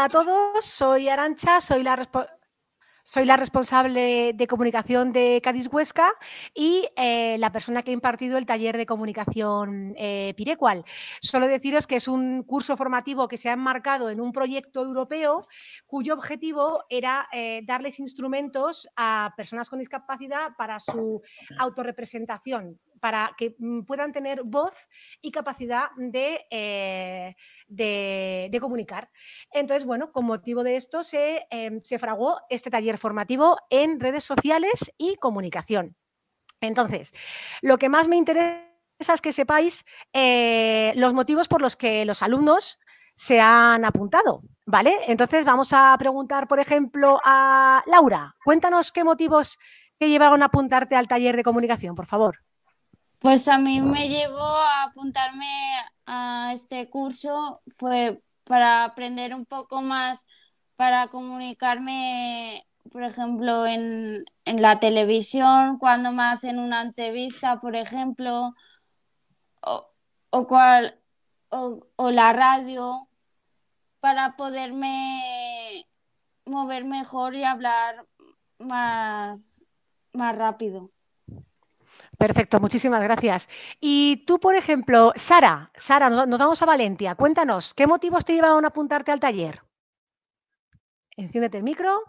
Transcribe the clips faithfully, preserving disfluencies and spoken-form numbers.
a todos, soy Arantxa, soy la responsable. Soy la responsable de comunicación de Cádiz Huesca y eh, la persona que ha impartido el taller de comunicación eh, Pirecual. Solo deciros que es un curso formativo que se ha enmarcado en un proyecto europeo cuyo objetivo era eh, darles instrumentos a personas con discapacidad para su autorrepresentación, para que puedan tener voz y capacidad de, eh, de, de comunicar. Entonces, bueno, con motivo de esto se, eh, se fraguó este taller formativo en redes sociales y comunicación. Entonces, lo que más me interesa es que sepáis eh, los motivos por los que los alumnos se han apuntado, ¿vale? Entonces, vamos a preguntar, por ejemplo, a Laura. Cuéntanos qué motivos que llevaron a apuntarte al taller de comunicación, por favor. Pues a mí me llevó a apuntarme a este curso, fue para aprender un poco más, para comunicarme, por ejemplo, en, en la televisión, cuando me hacen una entrevista, por ejemplo, o, o, cual, o, o la radio, para poderme mover mejor y hablar más, más rápido. Perfecto, muchísimas gracias. Y tú, por ejemplo, Sara, Sara, nos vamos a Valencia. Cuéntanos, ¿qué motivos te llevaron a apuntarte al taller? Enciéndete el micro.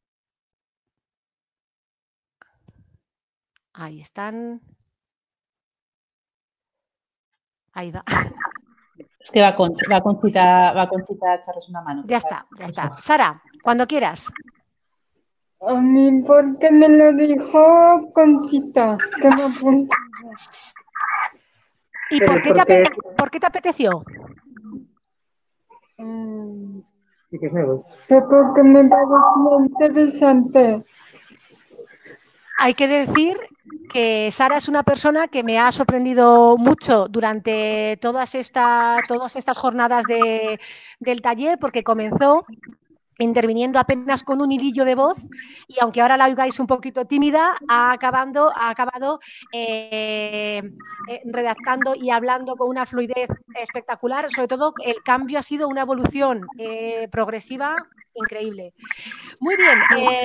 Ahí están. Ahí va. Es que va, con, va, Conchita, va Conchita a echarles una mano. Ya está, ya está. Sara, cuando quieras. A mí porque me lo dijo Conchita, que me apunta. ¿Y por qué, te porque... por qué te apeteció? Mm, que porque me pareció interesante. Hay que decir que Sara es una persona que me ha sorprendido mucho durante todas, esta, todas estas jornadas de, del taller, porque comenzó interviniendo apenas con un hilillo de voz y aunque ahora la oigáis un poquito tímida, ha, acabando, ha acabado eh, eh, redactando y hablando con una fluidez espectacular. Sobre todo, el cambio ha sido una evolución eh, progresiva increíble. Muy bien.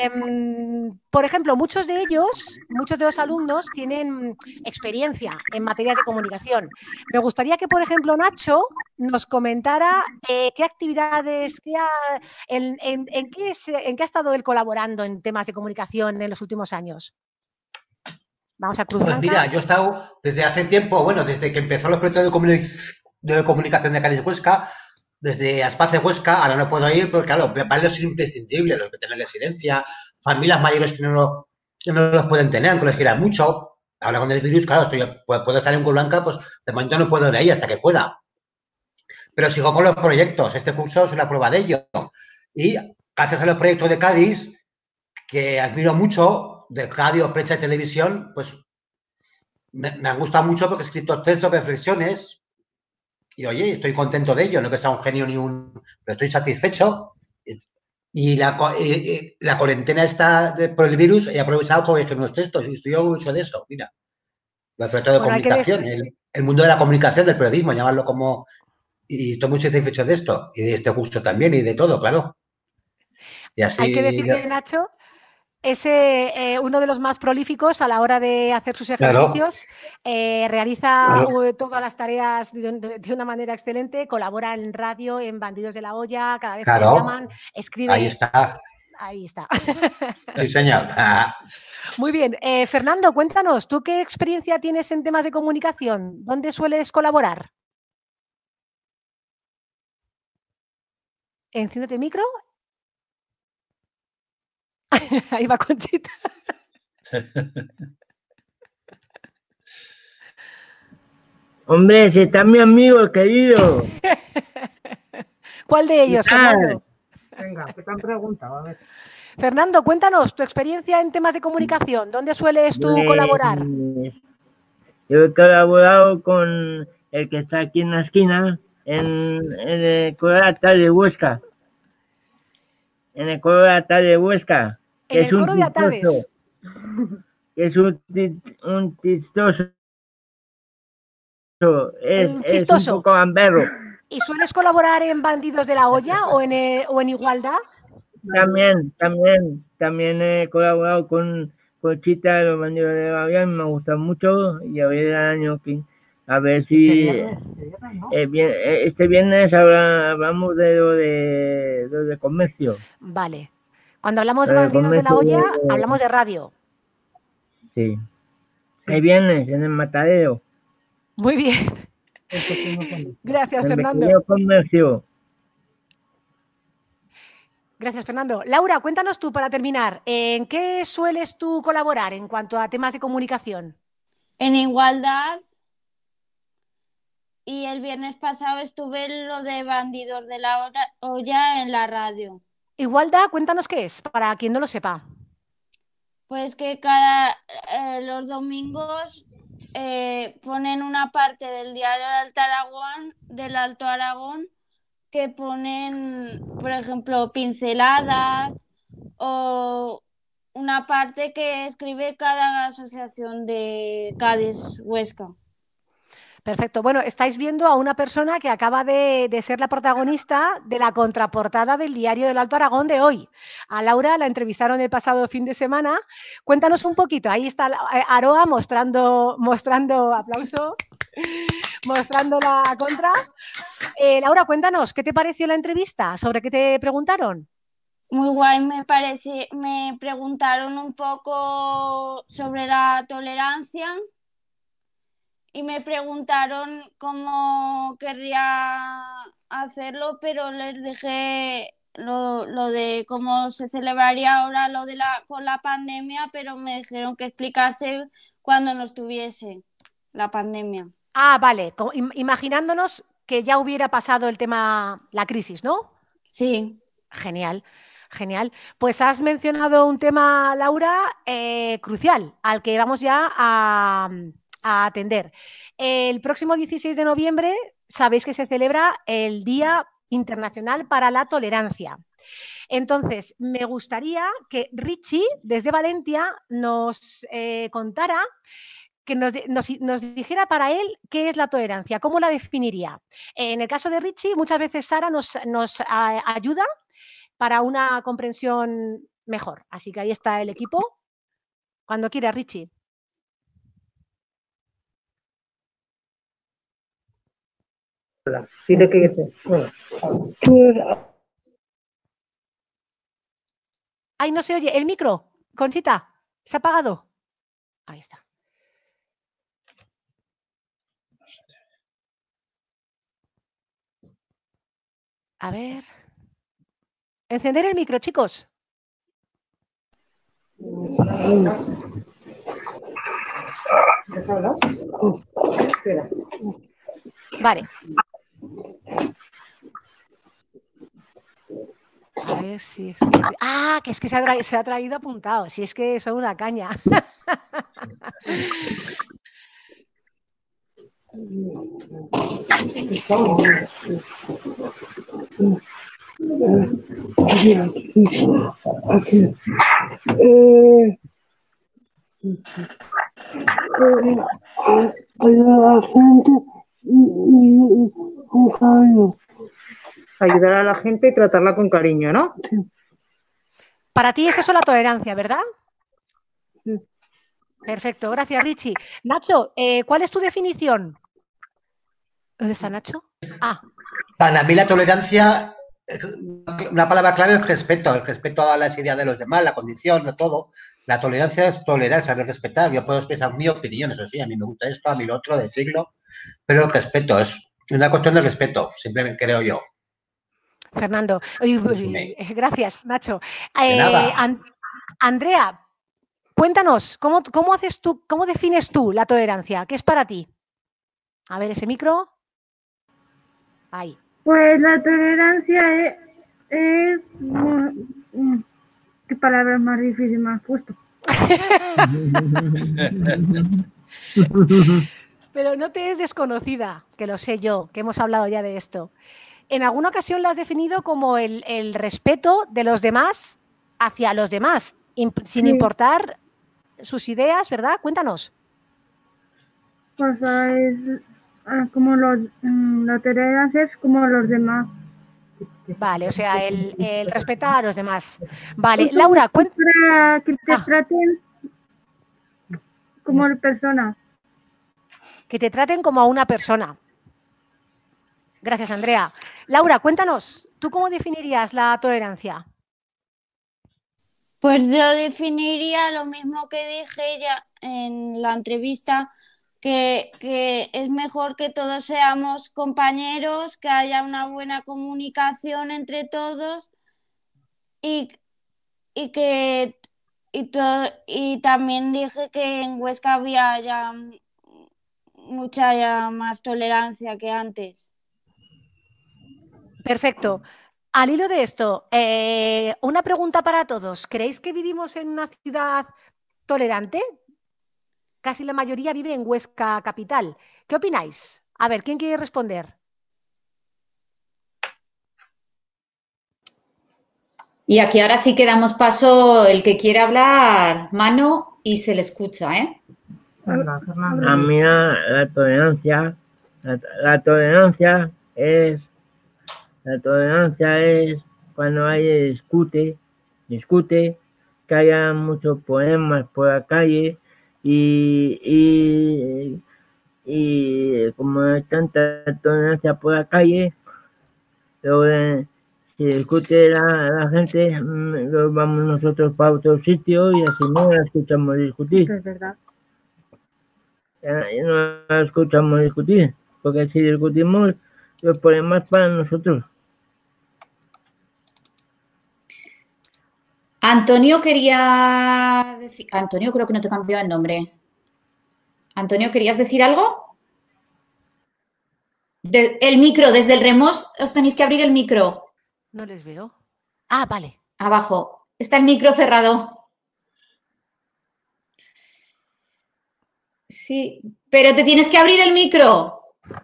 Eh, por ejemplo, muchos de ellos, muchos de los alumnos tienen experiencia en materias de comunicación. Me gustaría que, por ejemplo, Nacho nos comentara eh, qué actividades, qué ha, en, en, en, qué es, en qué ha estado él colaborando en temas de comunicación en los últimos años. Vamos a Cruz Pues Blanca. mira, yo he estado desde hace tiempo, bueno, desde que empezó los proyectos de, comuni de comunicación de Cádiz Huesca, desde Aspace Huesca, ahora no puedo ir porque, claro, para ellos es imprescindible, los que tienen residencia, familias mayores que no, lo, que no los pueden tener, que les quieran mucho. Ahora con el virus, claro, estoy, puedo estar en Cruz Blanca, pues de momento no puedo ir ahí hasta que pueda. Pero sigo con los proyectos, este curso es una prueba de ello. Y gracias a los proyectos de Cádiz, que admiro mucho, de radio, prensa y televisión, pues me, me han gustado mucho porque he escrito textos, reflexiones, y oye, estoy contento de ello, no que sea un genio ni un... pero estoy satisfecho. Y la, y la cuarentena está de, por el virus, he aprovechado para escribir unos textos y estoy orgulloso de eso, mira. El proyecto de bueno, comunicación, el, el mundo de la comunicación, del periodismo, llamarlo como... Y estoy muy satisfecho de esto, y de este curso también, y de todo, claro. Y así... Hay que decir que, Nacho, es eh, uno de los más prolíficos a la hora de hacer sus ejercicios, claro. eh, realiza claro. todas las tareas de, de, de una manera excelente, colabora en radio, en Bandidos de la Olla, cada vez claro. que le llaman, escribe... Ahí está. Ahí está. Sí, señor. Muy bien. Eh, Fernando, cuéntanos, ¿tú qué experiencia tienes en temas de comunicación? ¿Dónde sueles colaborar? Enciéndete el micro. Ahí va Conchita. Hombre, si está mi amigo querido. ¿Cuál de ellos, Fernando? Venga, ¿qué te han preguntado? A ver. Fernando, cuéntanos tu experiencia en temas de comunicación. ¿Dónde sueles tú pues, colaborar? Yo he colaborado con el que está aquí en la esquina, en, en el coro de la tarde de Huesca. En el coro de la tarde de Huesca. En el coro de Atades. Que es un, un chistoso. Es, un chistoso. Es un poco gamberro. ¿Y sueles colaborar en Bandidos de la Olla o en, eh, o en Igualdad? También, también, también he colaborado con Conchita de los Bandidos de la Olla, me gusta mucho y a ver el año que, a ver si eh, bien, eh, este viernes habla, hablamos de lo de, lo de comercio. Vale. Cuando hablamos de Lo de Bandidos de la comercio, Olla, eh, hablamos de radio. Sí. El viernes en el Matadero. Muy bien. Gracias, En Fernando. Pequeño Comercio. Gracias, Fernando. Laura, cuéntanos tú para terminar, ¿en qué sueles tú colaborar en cuanto a temas de comunicación? En Igualdad. Y el viernes pasado estuve en lo de Bandidos de la Hora- Olla en la radio. Igualdad, cuéntanos qué es, para quien no lo sepa. Pues que cada eh, los domingos eh, ponen una parte del diario del Alto Aragón, del Alto Aragón, que ponen, por ejemplo, pinceladas o una parte que escribe cada asociación de Cádiz Huesca. Perfecto. Bueno, estáis viendo a una persona que acaba de, de ser la protagonista de la contraportada del Diario del Alto Aragón de hoy. A Laura la entrevistaron el pasado fin de semana. Cuéntanos un poquito. Ahí está Aroa mostrando, mostrando, aplauso, mostrando la contra. Eh, Laura, cuéntanos, ¿qué te pareció la entrevista? ¿Sobre qué te preguntaron? Muy guay, me parece, me preguntaron un poco sobre la tolerancia y me preguntaron cómo querría hacerlo, pero les dije lo, lo de cómo se celebraría ahora lo de la con la pandemia, pero me dijeron que explicarse cuando no estuviese la pandemia. Ah, vale, como, im- imaginándonos que ya hubiera pasado el tema, la crisis, ¿no? Sí. Genial, genial. Pues has mencionado un tema, Laura, eh, crucial, al que vamos ya a, a atender. El próximo dieciséis de noviembre sabéis que se celebra el Día Internacional para la Tolerancia. Entonces, me gustaría que Richie, desde Valencia, nos eh, contara, que nos, nos, nos dijera para él qué es la tolerancia, cómo la definiría. En el caso de Richie, muchas veces Sara nos, nos a, ayuda para una comprensión mejor. Así que ahí está el equipo. Cuando quiera, Richie. Dile que bueno. Ay, no se oye. El micro, Conchita, ¿se ha apagado? Ahí está. A ver. Encender el micro, chicos. ¿Has hablado? Espera. Vale. A ver si es que... Ah, que es que se ha, traído, se ha traído apuntado. Si es que son una caña. Aquí, aquí. Eh, ayudar a la gente y, y, y con cariño. Ayudar a la gente y tratarla con cariño, ¿no? Sí. Para ti es eso la tolerancia, ¿verdad? Sí. Perfecto, gracias, Richie. Nacho, eh, ¿cuál es tu definición? ¿Dónde está Nacho? Ah. Para mí la tolerancia, una palabra clave es respeto, el respeto a las ideas de los demás, la condición, de todo. La tolerancia es tolerar, saber respetar. Yo puedo expresar mi opinión, eso sí, a mí me gusta esto, a mí lo otro, decirlo, pero el respeto es una cuestión de respeto, simplemente creo yo. Fernando, uy, uy, gracias, Nacho. De Eh, nada. An Andrea, cuéntanos, ¿cómo, cómo haces tú, cómo defines tú la tolerancia? ¿Qué es para ti? A ver, ese micro. Ahí. Pues la tolerancia es, es qué palabra más difícil me has puesto. Pero no te es desconocida, que lo sé yo, que hemos hablado ya de esto. En alguna ocasión lo has definido como el, el respeto de los demás hacia los demás, imp sin sí. importar sus ideas, ¿verdad? Cuéntanos. O sea, es como los, la tolerancia es como los demás. Vale, o sea, el, el respetar a los demás. Vale, Laura, cuéntame. Para que te Ah. traten como persona. Que te traten como a una persona. Gracias, Andrea. Laura, cuéntanos, ¿tú cómo definirías la tolerancia? Pues yo definiría lo mismo que dije ya en la entrevista, que, que es mejor que todos seamos compañeros, que haya una buena comunicación entre todos y, y que y, to, y también dije que en Huesca había ya mucha ya más tolerancia que antes. Perfecto. Al hilo de esto, eh, una pregunta para todos. ¿Creéis que vivimos en una ciudad tolerante? Casi la mayoría vive en Huesca capital. ¿Qué opináis? A ver, ¿quién quiere responder? Y aquí ahora sí que damos paso, el que quiera hablar, mano, y se le escucha, ¿eh? A mí la, la tolerancia, la, la tolerancia es, la tolerancia es cuando alguien discute, discute, que haya muchos problemas por la calle y, y, y como hay tanta tolerancia por la calle, luego de, si discute la, la gente, luego vamos nosotros para otro sitio y así no la escuchamos discutir. Es verdad. Ya, ya no la escuchamos discutir, porque si discutimos, los problemas para nosotros. Antonio quería decir... Antonio, creo que no te cambió el nombre. Antonio, ¿querías decir algo? De, el micro, desde el remote os tenéis que abrir el micro. No les veo. Ah, vale. Abajo. Está el micro cerrado. Sí, pero te tienes que abrir el micro.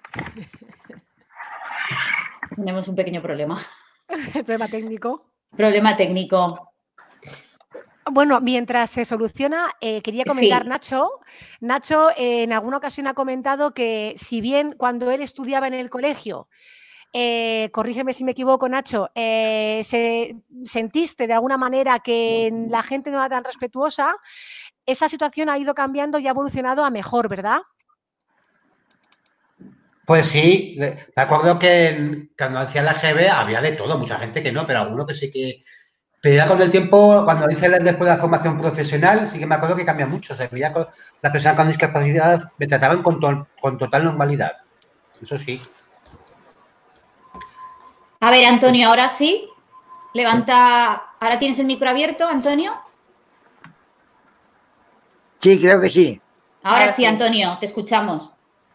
Tenemos un pequeño problema. Problema técnico. Problema técnico. Bueno, mientras se soluciona, eh, quería comentar, Sí. Nacho. Nacho eh, en alguna ocasión ha comentado que si bien cuando él estudiaba en el colegio, eh, corrígeme si me equivoco, Nacho, eh, se, sentiste de alguna manera que la gente no era tan respetuosa, esa situación ha ido cambiando y ha evolucionado a mejor, ¿verdad? Pues sí, me acuerdo que en, cuando hacía la G B había de todo, mucha gente que no, pero alguno que sí que... Pero ya con el tiempo, cuando hice después de la formación profesional, sí que me acuerdo que cambia mucho. Se veía con las personas con discapacidad, me trataban con, to, con total normalidad. Eso sí. A ver, Antonio, ahora sí. Levanta... ¿Ahora tienes el micro abierto, Antonio? Sí, creo que sí. Ahora sí, Antonio, te escuchamos.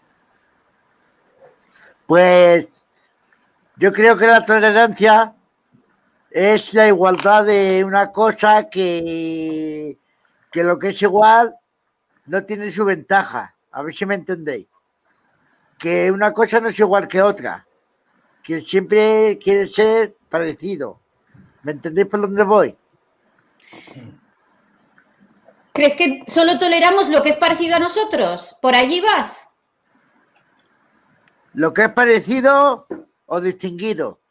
Pues yo creo que la tolerancia es la igualdad de una cosa que, que lo que es igual no tiene su ventaja. A ver si me entendéis. Que una cosa no es igual que otra. Que siempre quiere ser parecido. ¿Me entendéis por dónde voy? ¿Crees que solo toleramos lo que es parecido a nosotros? ¿Por allí vas? Lo que es parecido o distinguido.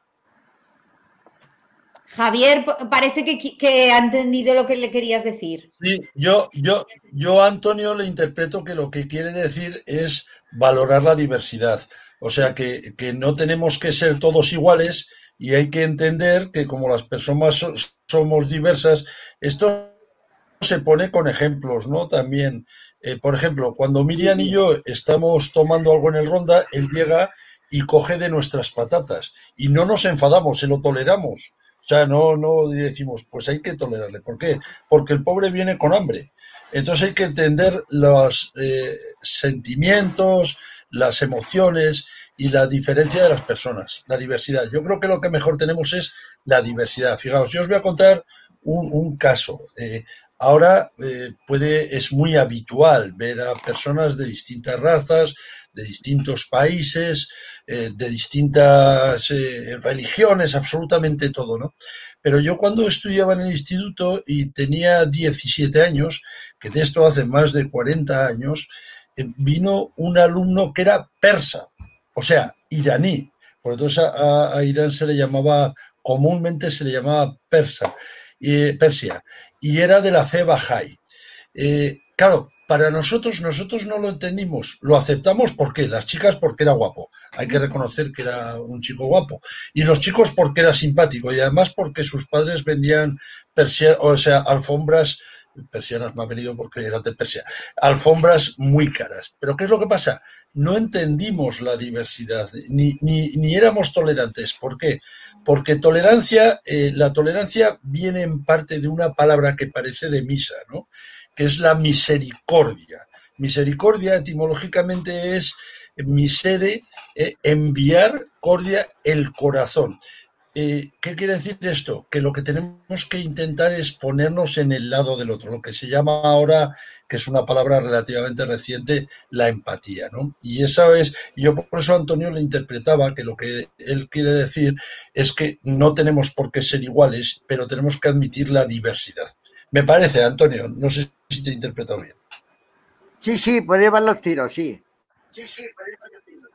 Javier, parece que, que ha entendido lo que le querías decir. Sí, yo, yo, yo a Antonio le interpreto que lo que quiere decir es valorar la diversidad. O sea, que, que no tenemos que ser todos iguales y hay que entender que como las personas so, somos diversas, esto se pone con ejemplos, ¿no? También, eh, por ejemplo, cuando Miriam y yo estamos tomando algo en el Ronda, él llega y coge de nuestras patatas y no nos enfadamos, se lo toleramos. O sea, no, no decimos, pues hay que tolerarle. ¿Por qué? Porque el pobre viene con hambre. Entonces hay que entender los eh, sentimientos, las emociones y la diferencia de las personas, la diversidad. Yo creo que lo que mejor tenemos es la diversidad. Fijaos, yo os voy a contar un, un caso. Eh, ahora eh, puede, es muy habitual ver a personas de distintas razas, de distintos países, eh, de distintas eh, religiones, absolutamente todo, ¿no? Pero yo cuando estudiaba en el instituto y tenía diecisiete años, que de esto hace más de cuarenta años, vino un alumno que era persa, o sea, iraní. Por entonces a, a Irán se le llamaba, comúnmente se le llamaba persa, eh, Persia, y era de la fe Bahá'í. Eh, claro, para nosotros, nosotros no lo entendimos, lo aceptamos porque las chicas porque era guapo, hay que reconocer que era un chico guapo, y los chicos porque era simpático, y además porque sus padres vendían persia, o sea, alfombras, persianas me ha venido porque eran de Persia, alfombras muy caras. Pero ¿qué es lo que pasa? No entendimos la diversidad, ni, ni, ni éramos tolerantes. ¿Por qué? Porque tolerancia, eh, la tolerancia viene en parte de una palabra que parece de misa, ¿no? Que es la misericordia. Misericordia etimológicamente es misere, eh, enviar, cordia, el corazón. Eh, ¿Qué quiere decir esto? Que lo que tenemos que intentar es ponernos en el lado del otro, lo que se llama ahora, que es una palabra relativamente reciente, la empatía, ¿no? Y esa es, yo por eso a Antonio le interpretaba que lo que él quiere decir es que no tenemos por qué ser iguales, pero tenemos que admitir la diversidad. Me parece, Antonio, no sé si te he interpretado bien. Sí, sí, por ahí van los tiros, sí. Sí, sí, por ahí van los tiros.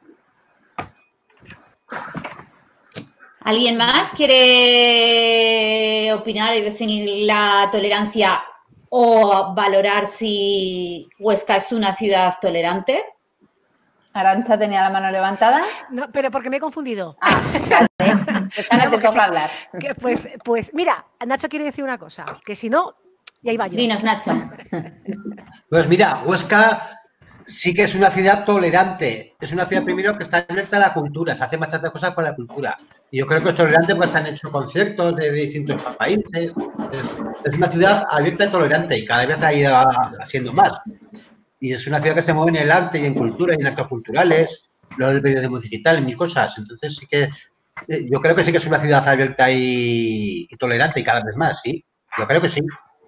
¿Alguien más quiere opinar y definir la tolerancia o valorar si Huesca es una ciudad tolerante? Arantxa tenía la mano levantada. No, pero porque me he confundido. Ah, vale. Pues ahora te toca hablar. Que, pues, pues mira, Nacho quiere decir una cosa, que si no, ya iba yo. Dinos, Nacho. Pues mira, Huesca sí que es una ciudad tolerante. Es una ciudad primero que está abierta a la cultura, se hacen bastantes cosas por la cultura. Y yo creo que es tolerante porque se han hecho conciertos de distintos países. Es, es una ciudad abierta y tolerante y cada vez ha ido haciendo más. Y es una ciudad que se mueve en el arte y en cultura y en actos culturales, los periodismo digital, en mil cosas. Entonces sí que yo creo que sí que es una ciudad abierta y, y tolerante y cada vez más, sí. Yo creo que sí.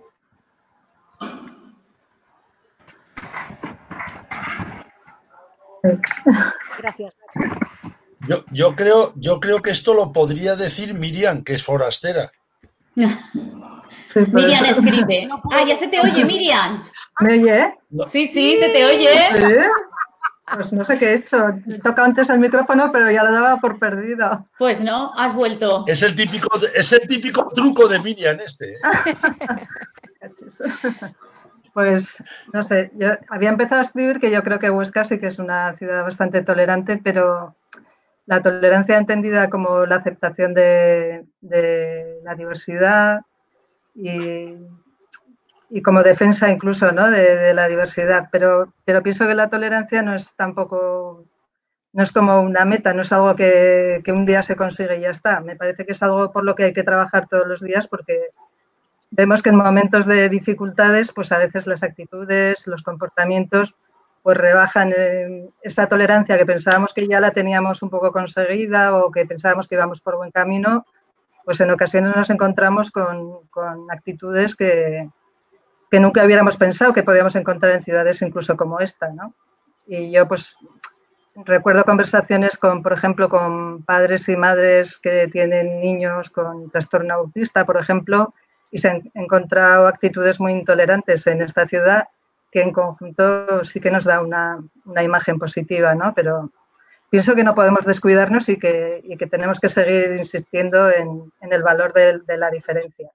Gracias. Yo, yo, creo, yo creo que esto lo podría decir Miriam, que es forastera. Sí, Miriam eso. escribe. Ah, ya se te oye, Miriam. ¿Me oye? Sí, sí, se te oye. ¿Sí? Pues no sé qué he hecho. He tocado antes el micrófono, pero ya lo daba por perdido. Pues no, has vuelto. Es el típico, es el típico truco de Miriam este. ¿eh? Pues, no sé, yo había empezado a escribir que yo creo que Huesca sí que es una ciudad bastante tolerante, pero la tolerancia entendida como la aceptación de, de la diversidad y, y como defensa incluso, ¿no? de, de la diversidad, pero, pero pienso que la tolerancia no es tampoco, no es como una meta, no es algo que, que un día se consigue y ya está. Me parece que es algo por lo que hay que trabajar todos los días porque vemos que en momentos de dificultades, pues a veces las actitudes, los comportamientos, pues rebajan eh, esa tolerancia que pensábamos que ya la teníamos un poco conseguida o que pensábamos que íbamos por buen camino, pues en ocasiones nos encontramos con, con actitudes que, que nunca hubiéramos pensado que podíamos encontrar en ciudades incluso como esta, ¿no? Y yo pues recuerdo conversaciones con, por ejemplo, con padres y madres que tienen niños con trastorno autista, por ejemplo, y se han encontrado actitudes muy intolerantes en esta ciudad que en conjunto sí que nos da una, una imagen positiva, ¿no? Pero pienso que no podemos descuidarnos y que, y que tenemos que seguir insistiendo en, en el valor de, de la diferencia.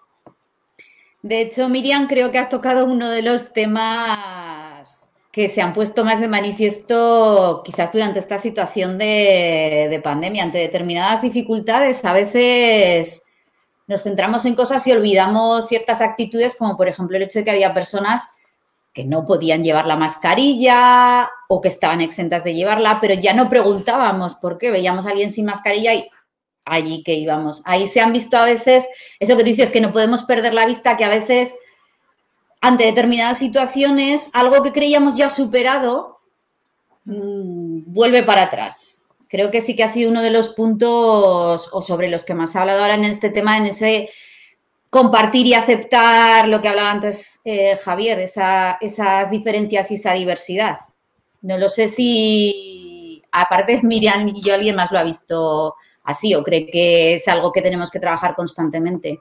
De hecho, Miriam, creo que has tocado uno de los temas que se han puesto más de manifiesto quizás durante esta situación de, de pandemia. Ante determinadas dificultades, a veces nos centramos en cosas y olvidamos ciertas actitudes, como por ejemplo el hecho de que había personas que no podían llevar la mascarilla o que estaban exentas de llevarla, pero ya no preguntábamos por qué. Veíamos a alguien sin mascarilla y allí que íbamos. Ahí se han visto a veces, eso que tú dices, que no podemos perder la vista, que a veces ante determinadas situaciones algo que creíamos ya superado mmm, vuelve para atrás. Creo que sí que ha sido uno de los puntos o sobre los que más ha hablado ahora en este tema, en ese compartir y aceptar lo que hablaba antes eh, Javier, esa, esas diferencias y esa diversidad. No lo sé si, aparte Miriam y yo, alguien más lo ha visto así o cree que es algo que tenemos que trabajar constantemente.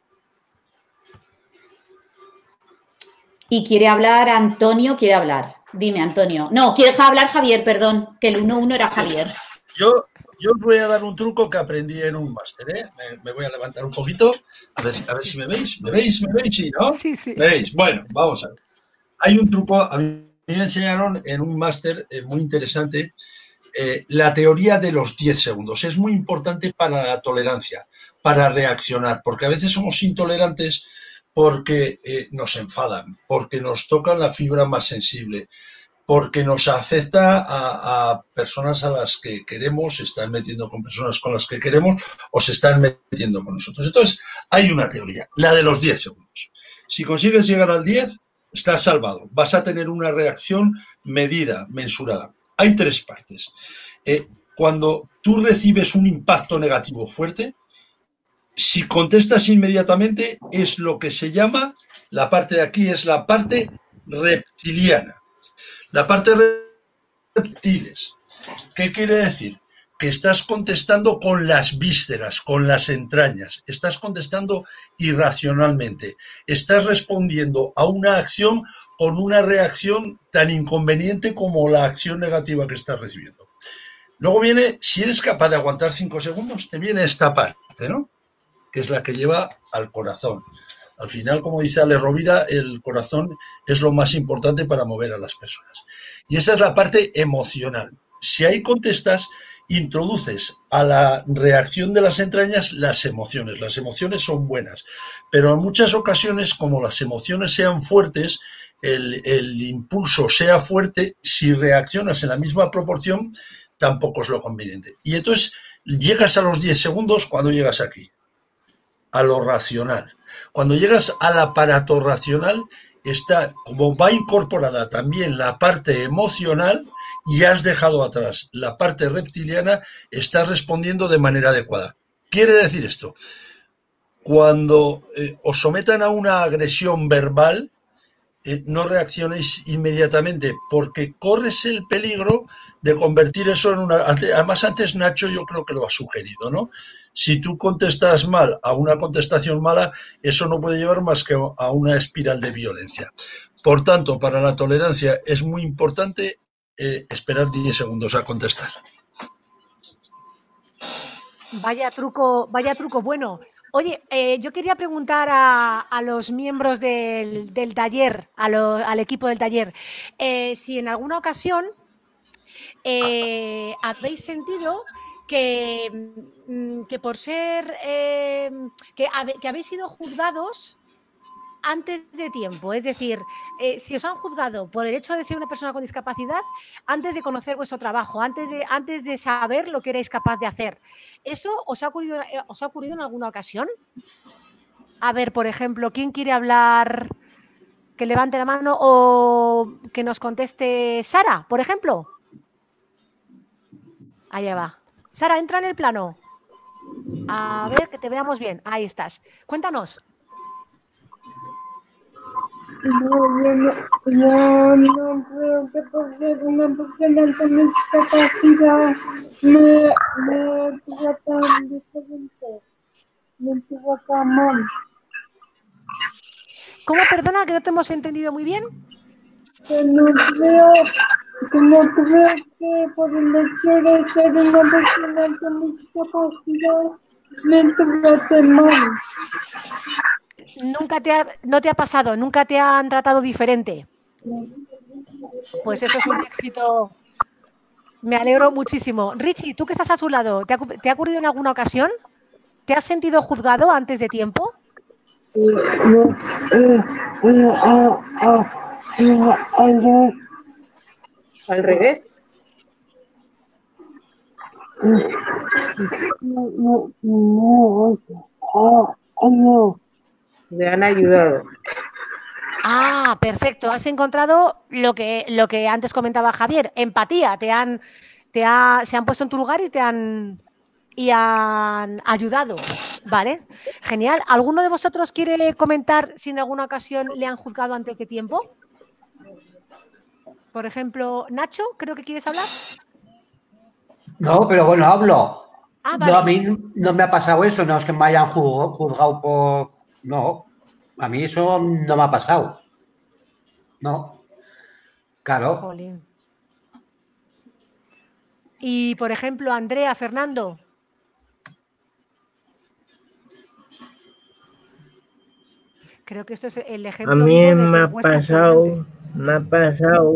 ¿Y quiere hablar Antonio? ¿Quiere hablar? Dime, Antonio. No, quiero dejar hablar Javier, perdón, que el uno uno era Javier. Yo, yo os voy a dar un truco que aprendí en un máster, ¿eh? Me, me voy a levantar un poquito, a ver, a ver si me veis. ¿Me veis? ¿Me veis? Sí, ¿no? Sí, sí. ¿Me veis? Bueno, vamos a ver. Hay un truco, a mí me enseñaron en un máster eh, muy interesante, eh, la teoría de los diez segundos. Es muy importante para la tolerancia, para reaccionar, porque a veces somos intolerantes porque eh, nos enfadan, porque nos tocan la fibra más sensible, porque nos afecta a, a personas a las que queremos, se están metiendo con personas con las que queremos o se están metiendo con nosotros. Entonces, hay una teoría, la de los diez segundos. Si consigues llegar al diez, estás salvado. Vas a tener una reacción medida, mensurada. Hay tres partes. Eh, cuando tú recibes un impacto negativo fuerte, si contestas inmediatamente, es lo que se llama, la parte de aquí es la parte reptiliana. La parte reptiles. ¿Qué quiere decir? Que estás contestando con las vísceras, con las entrañas. Estás contestando irracionalmente. Estás respondiendo a una acción con una reacción tan inconveniente como la acción negativa que estás recibiendo. Luego viene, si eres capaz de aguantar cinco segundos, te viene esta parte, ¿no? Que es la que lleva al corazón. Al final, como dice Ale Rovira, el corazón es lo más importante para mover a las personas. Y esa es la parte emocional. Si ahí contestas, introduces a la reacción de las entrañas las emociones. Las emociones son buenas, pero en muchas ocasiones, como las emociones sean fuertes, el, el impulso sea fuerte, si reaccionas en la misma proporción, tampoco es lo conveniente. Y entonces llegas a los diez segundos cuando llegas aquí, a lo racional. Cuando llegas al aparato racional, está, como va incorporada también la parte emocional y has dejado atrás la parte reptiliana, estás respondiendo de manera adecuada. Quiere decir esto, cuando eh, os sometan a una agresión verbal, eh, no reaccionéis inmediatamente porque corres el peligro de convertir eso en una... Además, antes Nacho yo creo que lo ha sugerido, ¿no? Si tú contestas mal a una contestación mala, eso no puede llevar más que a una espiral de violencia. Por tanto, para la tolerancia es muy importante eh, esperar diez segundos a contestar. Vaya truco, vaya truco bueno. Oye, eh, yo quería preguntar a, a los miembros del, del taller, a lo, al equipo del taller, eh, si en alguna ocasión eh, habéis sentido que, que por ser, eh, que, habe, que habéis sido juzgados antes de tiempo, es decir, eh, si os han juzgado por el hecho de ser una persona con discapacidad, antes de conocer vuestro trabajo, antes de, antes de saber lo que erais capaz de hacer, ¿eso os ha ocurrido, eh, os ha ocurrido en alguna ocasión? A ver, por ejemplo, ¿quién quiere hablar? Que levante la mano o que nos conteste Sara, por ejemplo. Allá va. Sara, entra en el plano. A ver, que te veamos bien. Ahí estás. Cuéntanos. No, yo no, yo no creo que por ser una persona con discapacidad me, me tratan diferente, me tratan mal. ¿Cómo? Perdona, que no te hemos entendido muy bien. Que no creo, que no creo que por el hecho de ser una persona con discapacidad me traten mal. Nunca te ha, no te ha pasado, nunca te han tratado diferente. Pues eso es un éxito. Me alegro muchísimo. Richie, tú que estás a su lado, ¿te ha, te ha ocurrido en alguna ocasión? ¿Te has sentido juzgado antes de tiempo? No, eh, eh, ah, ah, eh, al, ¿Al revés? eh, no, no, no, ah, ah, no. Me han ayudado. Ah, perfecto. Has encontrado lo que, lo que antes comentaba Javier, empatía. Te han, te ha, se han puesto en tu lugar y te han, y han ayudado. Vale, genial. ¿Alguno de vosotros quiere comentar si en alguna ocasión le han juzgado antes de tiempo? Por ejemplo, Nacho, creo que quieres hablar. No, pero bueno, hablo. Ah, vale. No, a mí no me ha pasado eso, no es que me hayan juzgado por... No, a mí eso no me ha pasado. No. Claro. Jolín. Y, por ejemplo, Andrea, Fernando. Creo que esto es el A ejemplo mí vivo de me que ha Huesca es pasado, tolerante. me ha pasado,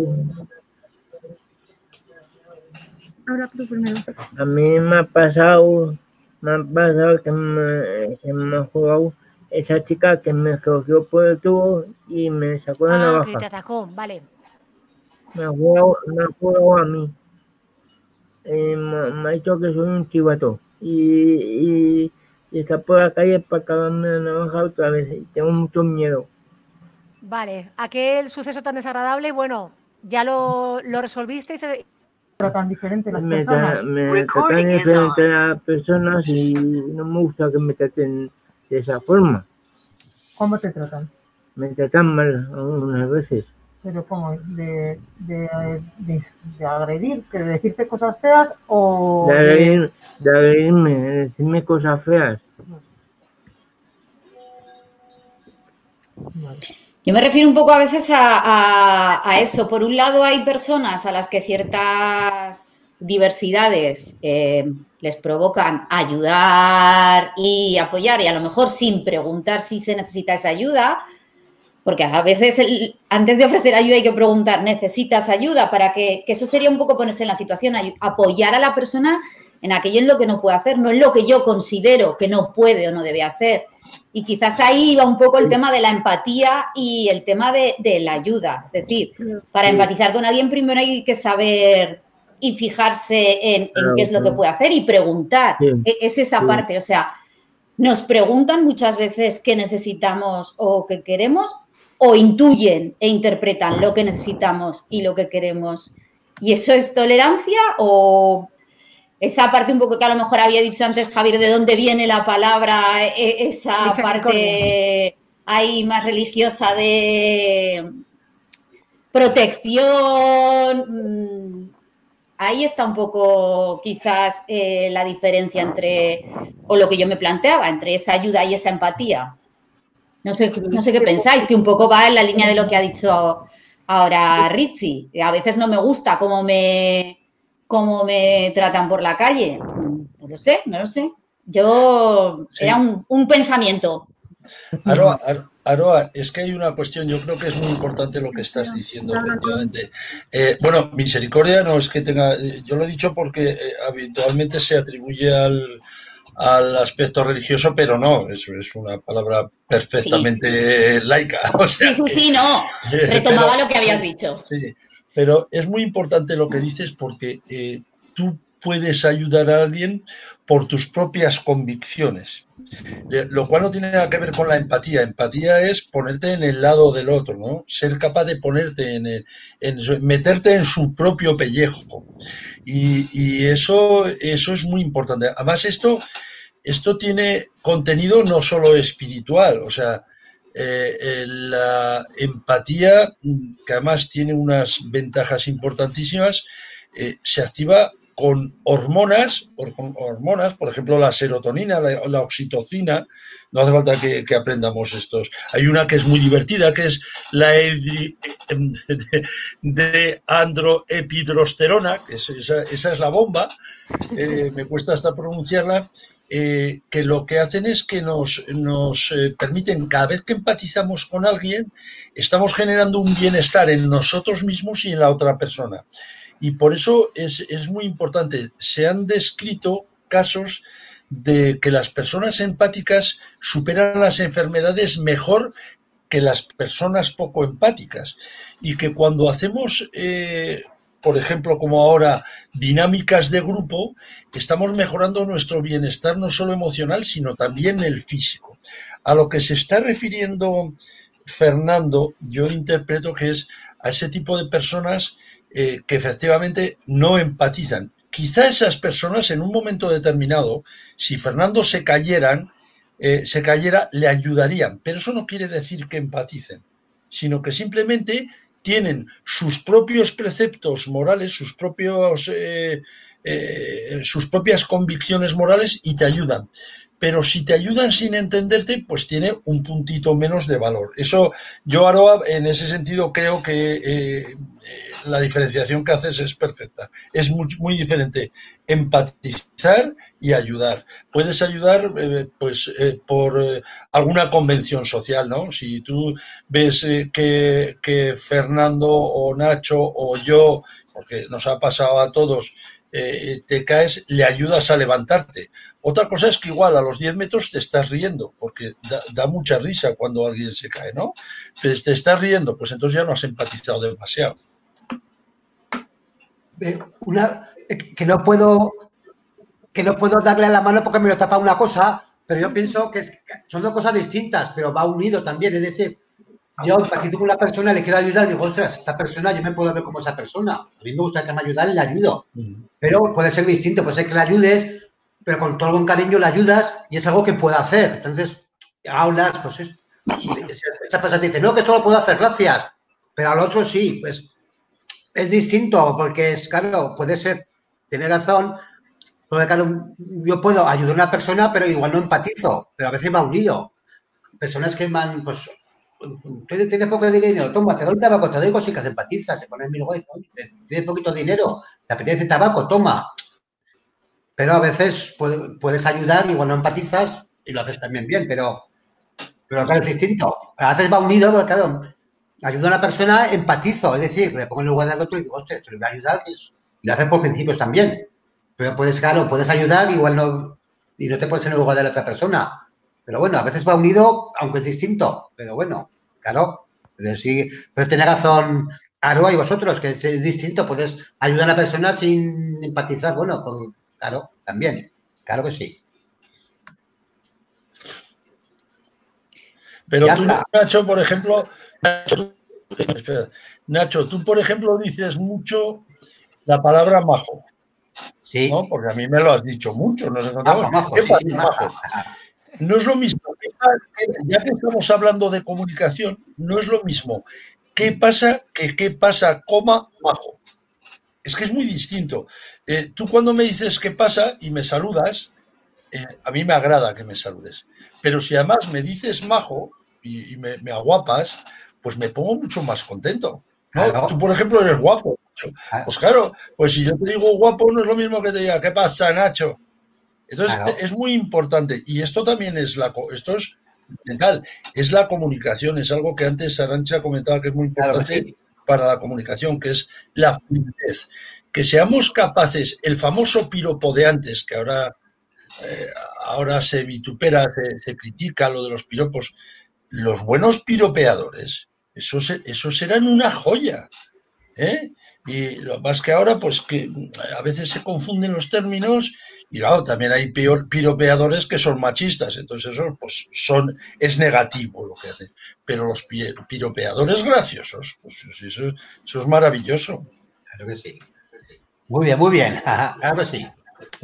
Ahora tú primero. a mí me ha pasado, me ha pasado que me, que me ha jugado esa chica que me cogió por el tubo y me sacó la Ah, que te navaja. atacó, vale. Me ha jugado, me ha jugado a mí. Eh, me, me ha dicho que soy un chivato. Y, y, y está por la calle para cagarme la navaja otra vez. Y tengo mucho miedo. Vale, aquel suceso tan desagradable, bueno, ya lo, lo resolviste y se... Tratan diferente las Me, personas. tra- me tratan diferente a las personas y no me gusta que me traten de esa forma. ¿Cómo te tratan? Me tratan mal algunas veces. Pero ¿cómo? ¿De, de, de, de agredirte, de decirte cosas feas o De de... agredir- de agredirme, de decirme cosas feas. Yo me refiero un poco a veces a, a- a eso. Por un lado, hay personas a las que ciertas diversidades eh, les provocan ayudar y apoyar, y a lo mejor sin preguntar si se necesita esa ayuda, porque a veces el- antes de ofrecer ayuda hay que preguntar, ¿necesitas ayuda? Para que, que eso sería un poco ponerse en la situación, ay- apoyar a la persona en aquello en lo que no puede hacer, no en lo que yo considero que no puede o no debe hacer. Y quizás ahí va un poco el tema de la empatía y el tema de, de la ayuda. Es decir, para Sí. empatizar con alguien primero hay que saber y fijarse en, en Claro, qué es lo que claro. puede hacer y preguntar. Sí, E- Es esa sí. parte, o sea, nos preguntan muchas veces qué necesitamos o qué queremos, o intuyen e interpretan lo que necesitamos y lo que queremos. ¿Y eso es tolerancia o esa parte un poco que a lo mejor había dicho antes Javier, de dónde viene la palabra, e- esa Misericordia. parte ahí más religiosa de protección? mm, Ahí está un poco quizás eh, la diferencia entre, o lo que yo me planteaba, entre esa ayuda y esa empatía. No sé, no sé qué pensáis, que un poco va en la línea de lo que ha dicho ahora Richie. A veces no me gusta cómo me, cómo me tratan por la calle. No lo sé, no lo sé. Yo, Sí. era un, un pensamiento. Aroa, Ar- Aroa, es que hay una cuestión, yo creo que es muy importante lo que estás diciendo, efectivamente. Eh, bueno, misericordia no es que tenga, eh, yo lo he dicho porque eh, habitualmente se atribuye al, al aspecto religioso, pero no, eso es una palabra perfectamente laica. O sea Sí, sí, que, sí, no. eh, Retomaba pero- lo que habías dicho. Sí, pero es muy importante lo que dices porque eh, tú puedes ayudar a alguien por tus propias convicciones, eh, lo cual no tiene nada que ver con la empatía. Empatía es ponerte en el lado del otro, ¿no? Ser capaz de ponerte en, el, en su- meterte en su propio pellejo. Y, y eso, eso es muy importante. Además, esto, esto tiene contenido no solo espiritual, o sea, eh, eh, la empatía, que además tiene unas ventajas importantísimas, eh, se activa con hormonas, por, con hormonas, por ejemplo la serotonina, la, la oxitocina, no hace falta que, que, aprendamos estos. Hay una que es muy divertida, que es la de, de androepidrosterona, que es, esa, esa es la bomba, eh, me cuesta hasta pronunciarla, eh, que lo que hacen es que nos, nos eh, permiten, cada vez que empatizamos con alguien, estamos generando un bienestar en nosotros mismos y en la otra persona. Y por eso es, es muy importante. Se han descrito casos de que las personas empáticas superan las enfermedades mejor que las personas poco empáticas. Y que cuando hacemos, eh, por ejemplo, como ahora, dinámicas de grupo, estamos mejorando nuestro bienestar no solo emocional, sino también el físico. A lo que se está refiriendo Fernando, yo interpreto que es a ese tipo de personas eh, que efectivamente no empatizan. Quizá esas personas en un momento determinado, si Fernando se cayeran, eh, se cayera, le ayudarían, pero eso no quiere decir que empaticen, sino que simplemente tienen sus propios preceptos morales, sus propios eh, eh, sus propias convicciones morales y te ayudan. pero si te ayudan sin entenderte, pues tiene un puntito menos de valor. Eso, yo, Aroa, en ese sentido creo que eh, la diferenciación que haces es perfecta. Es muy, muy diferente empatizar y ayudar. Puedes ayudar eh, pues eh, por eh, alguna convención social, ¿no? Si tú ves eh, que, que Fernando o Nacho o yo, porque nos ha pasado a todos, eh, te caes, le ayudas a levantarte. Otra cosa es que igual a los diez metros te estás riendo, porque da, da mucha risa cuando alguien se cae, ¿no? Pues te estás riendo, pues entonces ya no has empatizado demasiado. Una, que no puedo que no puedo darle la mano porque me lo tapa una cosa, pero yo pienso que es, son dos cosas distintas, pero va unido también. Es decir, yo empatizo con una persona, le quiero ayudar, digo, ostras, esta persona, yo me puedo ver como esa persona. A mí me gusta que me ayude y le ayudo. Pero puede ser distinto, puede ser que le ayudes, pero con todo buen cariño le ayudas y es algo que puede hacer. Entonces, hablas, pues es, esa persona te dice, no, que esto lo puedo hacer, gracias. Pero al otro sí, pues es distinto, porque es, claro, puede ser, tiene razón, porque claro, yo puedo ayudar a una persona, pero igual no empatizo, pero a veces va unido. Personas que van, pues, tú tienes poco dinero, toma, te doy tabaco, te doy cositas, empatizas, se ponen mil guay, tienes poquito dinero, te apetece tabaco, toma. Pero a veces puede, puedes ayudar, igual no empatizas y lo haces también bien, pero, pero claro, es distinto. A veces va unido, porque claro, ayudo a una persona, empatizo, es decir, le pongo en el lugar del otro y digo, hostia, te lo voy a ayudar, y lo haces por principios también. Pero puedes, claro, puedes ayudar, igual no, y no te pones en el lugar de la otra persona. Pero bueno, a veces va unido, aunque es distinto, pero bueno, claro, pero sí, pero tiene razón Aroa y vosotros, que es, es distinto, puedes ayudar a la persona sin empatizar, bueno, pues, claro, también, claro que sí. Pero tú, Nacho, por ejemplo, Nacho, espera, Nacho, tú, por ejemplo, dices mucho la palabra majo. Sí. ¿No? Porque a mí me lo has dicho mucho. No sé cuánto. Majo, majo, ¿Qué sí, pasa, sí, majo? No es lo mismo. Ya que estamos hablando de comunicación, no es lo mismo. ¿Qué pasa que qué pasa, coma, majo? Es que es muy distinto. Eh, tú cuando me dices qué pasa y me saludas, eh, a mí me agrada que me saludes. Pero si además me dices majo y, y me, me aguapas, pues me pongo mucho más contento, ¿no? Claro. Tú, por ejemplo, eres guapo. Pues claro, pues si yo te digo guapo no es lo mismo que te diga ¿qué pasa, Nacho? Entonces claro. Es muy importante y esto también es la esto es mental, es la comunicación, es algo que antes Arantxa comentaba que es muy importante claro, sí. para la comunicación, que es la fluidez, que seamos capaces, el famoso piropo de antes, que ahora eh, ahora se vitupera, se, se critica lo de los piropos, los buenos piropeadores, esos, esos eran una joya, ¿eh? Y lo más que ahora, pues que a veces se confunden los términos y claro, también hay peor, piropeadores que son machistas, entonces eso pues son, es negativo lo que hacen. Pero los piropeadores graciosos, pues eso, eso es maravilloso. Claro que sí. Muy bien, muy bien. Claro que sí.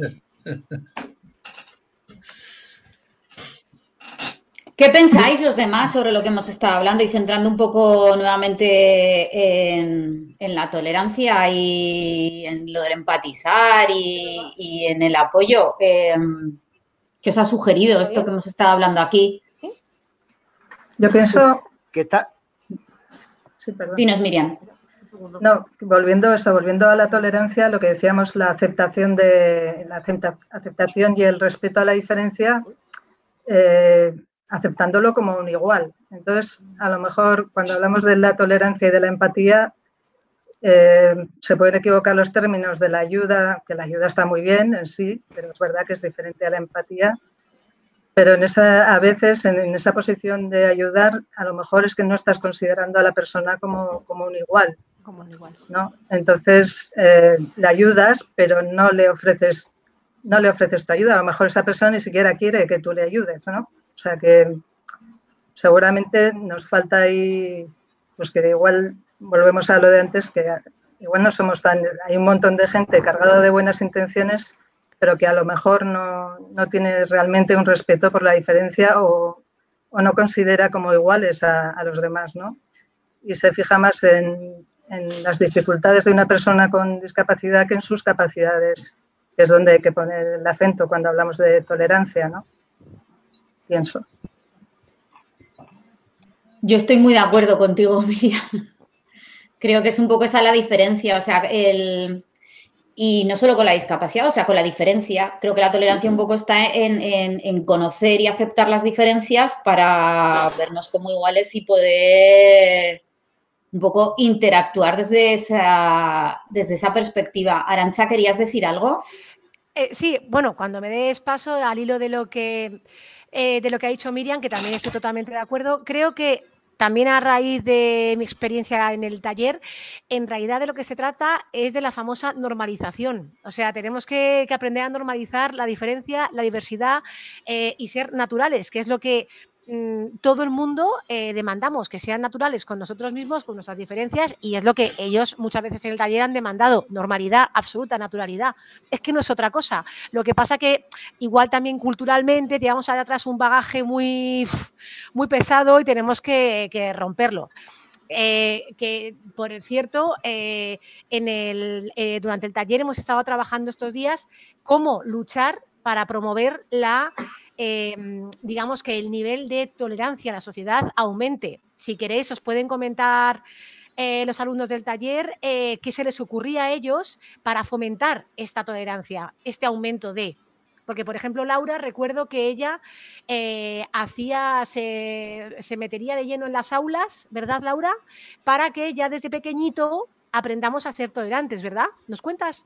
¿Qué pensáis los demás sobre lo que hemos estado hablando y centrando un poco nuevamente en, en la tolerancia y en lo del empatizar y, y en el apoyo? Eh, ¿Qué os ha sugerido esto que hemos estado hablando aquí? Yo pienso... ¿Qué tal? Sí, perdón. Dinos, Miriam. No, volviendo eso, volviendo a la tolerancia, lo que decíamos, la aceptación de la aceptación y el respeto a la diferencia, eh, aceptándolo como un igual. Entonces, a lo mejor cuando hablamos de la tolerancia y de la empatía, eh, se pueden equivocar los términos de la ayuda, que la ayuda está muy bien en sí, pero es verdad que es diferente a la empatía. Pero en esa, a veces en, en esa posición de ayudar, a lo mejor es que no estás considerando a la persona como, como un igual. Como un igual. ¿No? Entonces, eh, le ayudas, pero no le ofreces, no le ofreces tu ayuda. A lo mejor esa persona ni siquiera quiere que tú le ayudes, ¿no? O sea que seguramente nos falta ahí, pues que igual volvemos a lo de antes, que igual no somos tan, hay un montón de gente cargada de buenas intenciones, pero que a lo mejor no, no tiene realmente un respeto por la diferencia o, o no considera como iguales a, a los demás, ¿no? Y se fija más en, en las dificultades de una persona con discapacidad que en sus capacidades, que es donde hay que poner el acento cuando hablamos de tolerancia, ¿no? pienso. Yo estoy muy de acuerdo contigo, Miriam. Creo que es un poco esa la diferencia, o sea, el... Y no solo con la discapacidad, o sea, con la diferencia. Creo que la tolerancia un poco está en, en, en conocer y aceptar las diferencias para vernos como iguales y poder un poco interactuar desde esa, desde esa perspectiva. Arantxa, ¿querías decir algo? Eh, sí, bueno, cuando me des paso al hilo de lo que, eh, de lo que ha dicho Miriam, que también estoy totalmente de acuerdo, creo que también a raíz de mi experiencia en el taller, en realidad de lo que se trata es de la famosa normalización. O sea, tenemos que, que aprender a normalizar la diferencia, la diversidad eh, y ser naturales, que es lo que mmm, todo el mundo eh, demandamos, que sean naturales con nosotros mismos, con nuestras diferencias, y es lo que ellos muchas veces en el taller han demandado, normalidad, absoluta naturalidad. Es que no es otra cosa. Lo que pasa que igual también culturalmente llevamos allá atrás un bagaje muy, muy pesado y tenemos que, que romperlo. Eh, que, por cierto, eh, en el, eh, durante el taller hemos estado trabajando estos días cómo luchar para promover la, eh, digamos que el nivel de tolerancia a la sociedad aumente. Si queréis, os pueden comentar eh, los alumnos del taller eh, qué se les ocurría a ellos para fomentar esta tolerancia, este aumento de... Porque, por ejemplo, Laura, recuerdo que ella eh, hacía, se, se metería de lleno en las aulas, ¿verdad, Laura? Para que ya desde pequeñito aprendamos a ser tolerantes, ¿verdad? ¿Nos cuentas?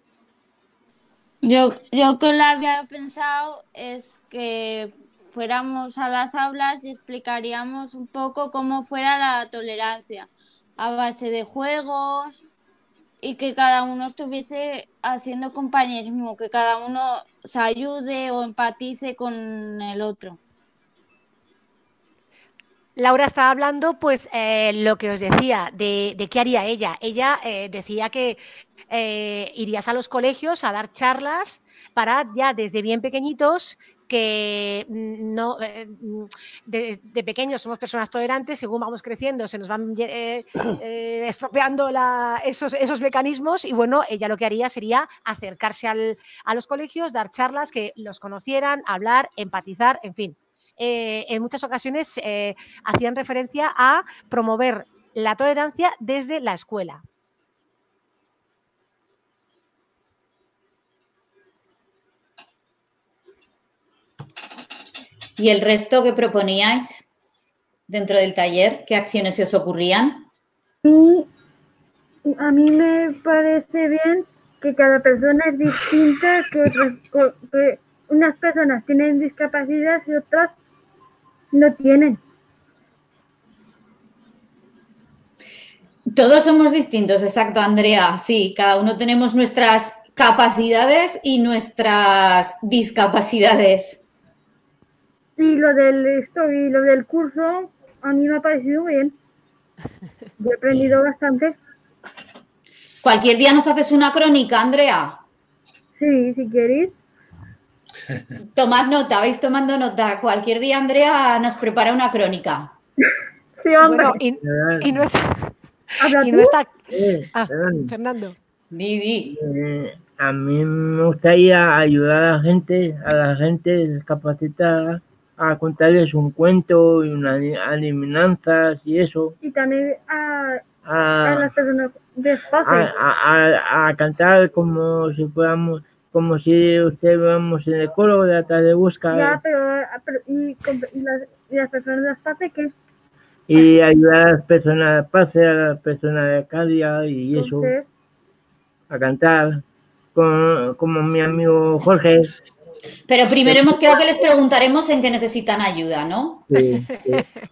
Yo, yo que lo había pensado es que fuéramos a las aulas y explicaríamos un poco cómo fuera la tolerancia a base de juegos y que cada uno estuviese haciendo compañerismo, que cada uno se ayude o empatice con el otro. Laura estaba hablando, pues, eh, lo que os decía, de, de qué haría ella. Ella eh, decía que eh, irías a los colegios a dar charlas para ya desde bien pequeñitos que no eh, de, de pequeños somos personas tolerantes, según vamos creciendo se nos van eh, eh, estropeando la, esos, esos mecanismos y bueno, ella lo que haría sería acercarse al, a los colegios, dar charlas, que los conocieran, hablar, empatizar, en fin. Eh, en muchas ocasiones eh, hacían referencia a promover la tolerancia desde la escuela. ¿Y el resto que proponíais dentro del taller? ¿Qué acciones se os ocurrían? Y a mí me parece bien que cada persona es distinta, que, que unas personas tienen discapacidad y otras no tienen. Todos somos distintos, exacto, Andrea. Sí, cada uno tenemos nuestras capacidades y nuestras discapacidades. Y lo del esto y lo del curso a mí me ha parecido bien. Yo he aprendido bastante. Cualquier día nos haces una crónica, Andrea. Sí, si queréis. Tomad nota, vais tomando nota. Cualquier día Andrea nos prepara una crónica. Sí, hombre. Bueno, y, y no está... ¿Habla y tú? no está... Eh, Ah, perdón. Fernando. Didi. Eh, a mí me gustaría ayudar a la gente, a la gente discapacitada, a contarles un cuento y unas adivinanzas y eso. Y también a, A, a las personas despacio. a, a, a, a cantar como si fuéramos, como si estuviéramos en el coro de la tarde busca. Ya, pero, pero y, y, las, y las personas despacio, ¿qué? Y ayudar a las personas de pase, a las personas de Cádiz y eso, Entonces, a cantar, con, como mi amigo Jorge. Pero primero hemos quedado que les preguntaremos en qué necesitan ayuda, ¿no? Sí, sí.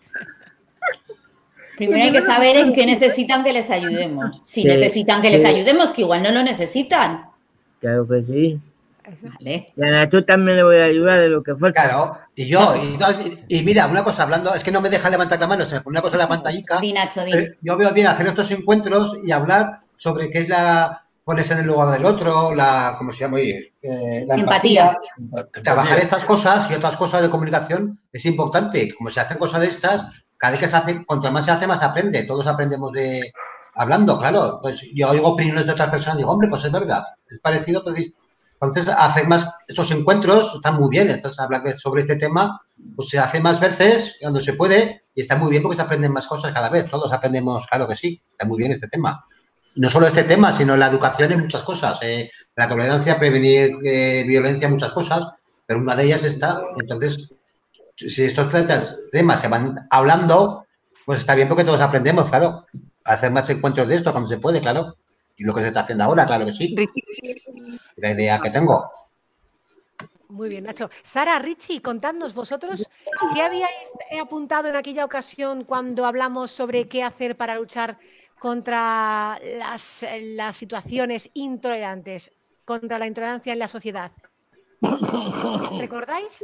Primero hay que saber en qué necesitan que les ayudemos. Si Sí, necesitan que les sí. ayudemos, que igual no lo necesitan. Claro que sí. Vale. Y a Nacho también le voy a ayudar de lo que falta. Claro, y yo, y, no, y- y mira, una cosa hablando, es que no me deja levantar la mano, se me pone una cosa en la pantallica. Di, Nacho, di. Eh, Yo veo bien hacer estos encuentros y hablar sobre qué es la ponerse en el lugar del otro, la, ¿cómo se llama? Oye, eh, la empatía. Empatía. Trabajar estas cosas y otras cosas de comunicación es importante. Como se hacen cosas de estas, cada vez que se hace, contra más se hace, más se aprende. Todos aprendemos de hablando, claro. Pues yo oigo opiniones de otras personas y digo, hombre, pues es verdad, es parecido, pues es- entonces hacer más estos encuentros están muy bien. Entonces hablar de- sobre este tema pues se hace más veces cuando se puede y está muy bien porque se aprenden más cosas cada vez. Todos aprendemos, claro que sí, está muy bien este tema. No solo este tema, sino la educación en muchas cosas. Eh, la tolerancia, prevenir eh, violencia, muchas cosas, pero una de ellas está. Entonces, si estos temas se van hablando, pues está bien porque todos aprendemos, claro. Hacer más encuentros de esto cuando se puede, claro. Y lo que se está haciendo ahora, claro que sí. La idea que tengo. Muy bien, Nacho. Sara, Richie, contadnos vosotros qué habíais apuntado en aquella ocasión cuando hablamos sobre qué hacer para luchar contra las, las situaciones intolerantes, contra la intolerancia en la sociedad. ¿Recordáis?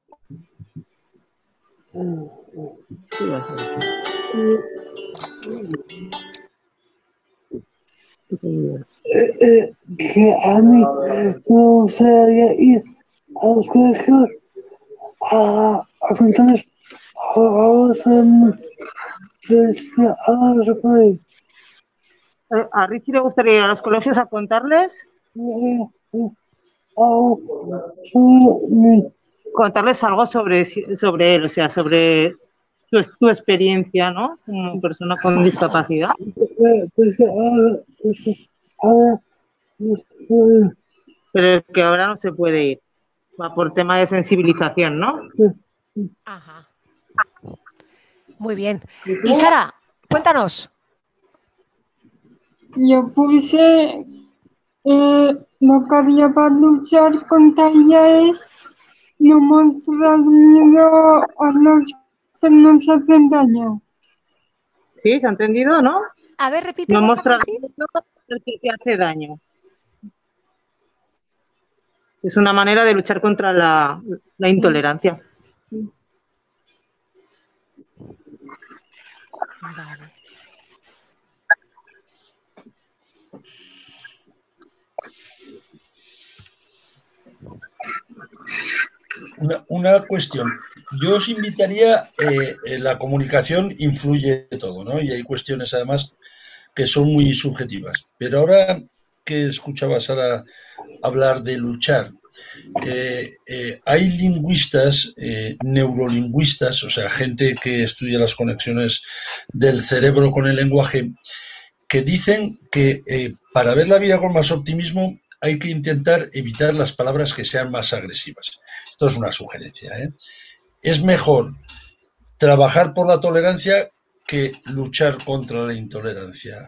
Eh, que a mí me gustaría ir a los colegios a, a contarles a, a los um, a los colegios. A Richie le gustaría ir a los colegios a contarles. Contarles algo sobre, sobre él, o sea, sobre tu, tu experiencia, ¿no? Como persona con discapacidad. Pero que ahora no se puede ir. Va por tema de sensibilización, ¿no? Ajá. Muy bien. Y Sara, cuéntanos. Yo puse eh, lo que haría para luchar contra ella es no mostrar miedo a los que nos hacen daño. Sí, ¿se ha entendido, no? A ver, repite. No mostrar miedo al que te hace daño. Es una manera de luchar contra la, la intolerancia. Vale. Una, una cuestión. Yo os invitaría, eh, eh, la comunicación influye todo, ¿no? Y hay cuestiones además que son muy subjetivas. Pero ahora que escuchabas ahora hablar de luchar, eh, eh, hay lingüistas, eh, neurolingüistas, o sea, gente que estudia las conexiones del cerebro con el lenguaje, que dicen que eh, para ver la vida con más optimismo hay que intentar evitar las palabras que sean más agresivas. Esto es una sugerencia, ¿eh? Es mejor trabajar por la tolerancia que luchar contra la intolerancia.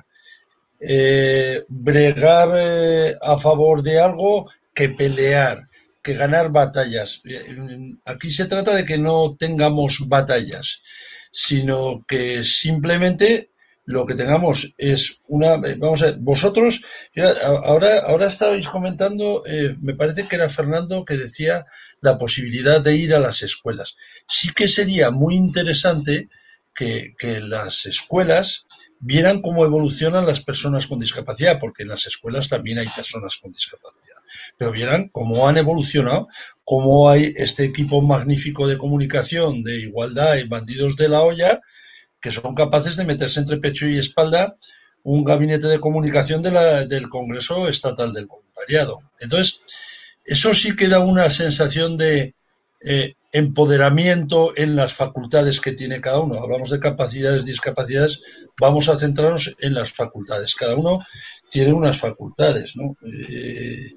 Eh, bregar eh, a favor de algo que pelear, que ganar batallas. Aquí se trata de que no tengamos batallas, sino que simplemente lo que tengamos es una... Vamos a ver, vosotros, ahora, ahora estabais comentando, eh, me parece que era Fernando que decía la posibilidad de ir a las escuelas. Sí que sería muy interesante que, que las escuelas vieran cómo evolucionan las personas con discapacidad, porque en las escuelas también hay personas con discapacidad, pero vieran cómo han evolucionado, cómo hay este equipo magnífico de comunicación, de igualdad y bandidos de la olla, que son capaces de meterse entre pecho y espalda un gabinete de comunicación de la, del Congreso Estatal del Voluntariado. Entonces, eso sí que da una sensación de eh, empoderamiento en las facultades que tiene cada uno. Hablamos de capacidades, discapacidades, vamos a centrarnos en las facultades. Cada uno tiene unas facultades, ¿no? Eh,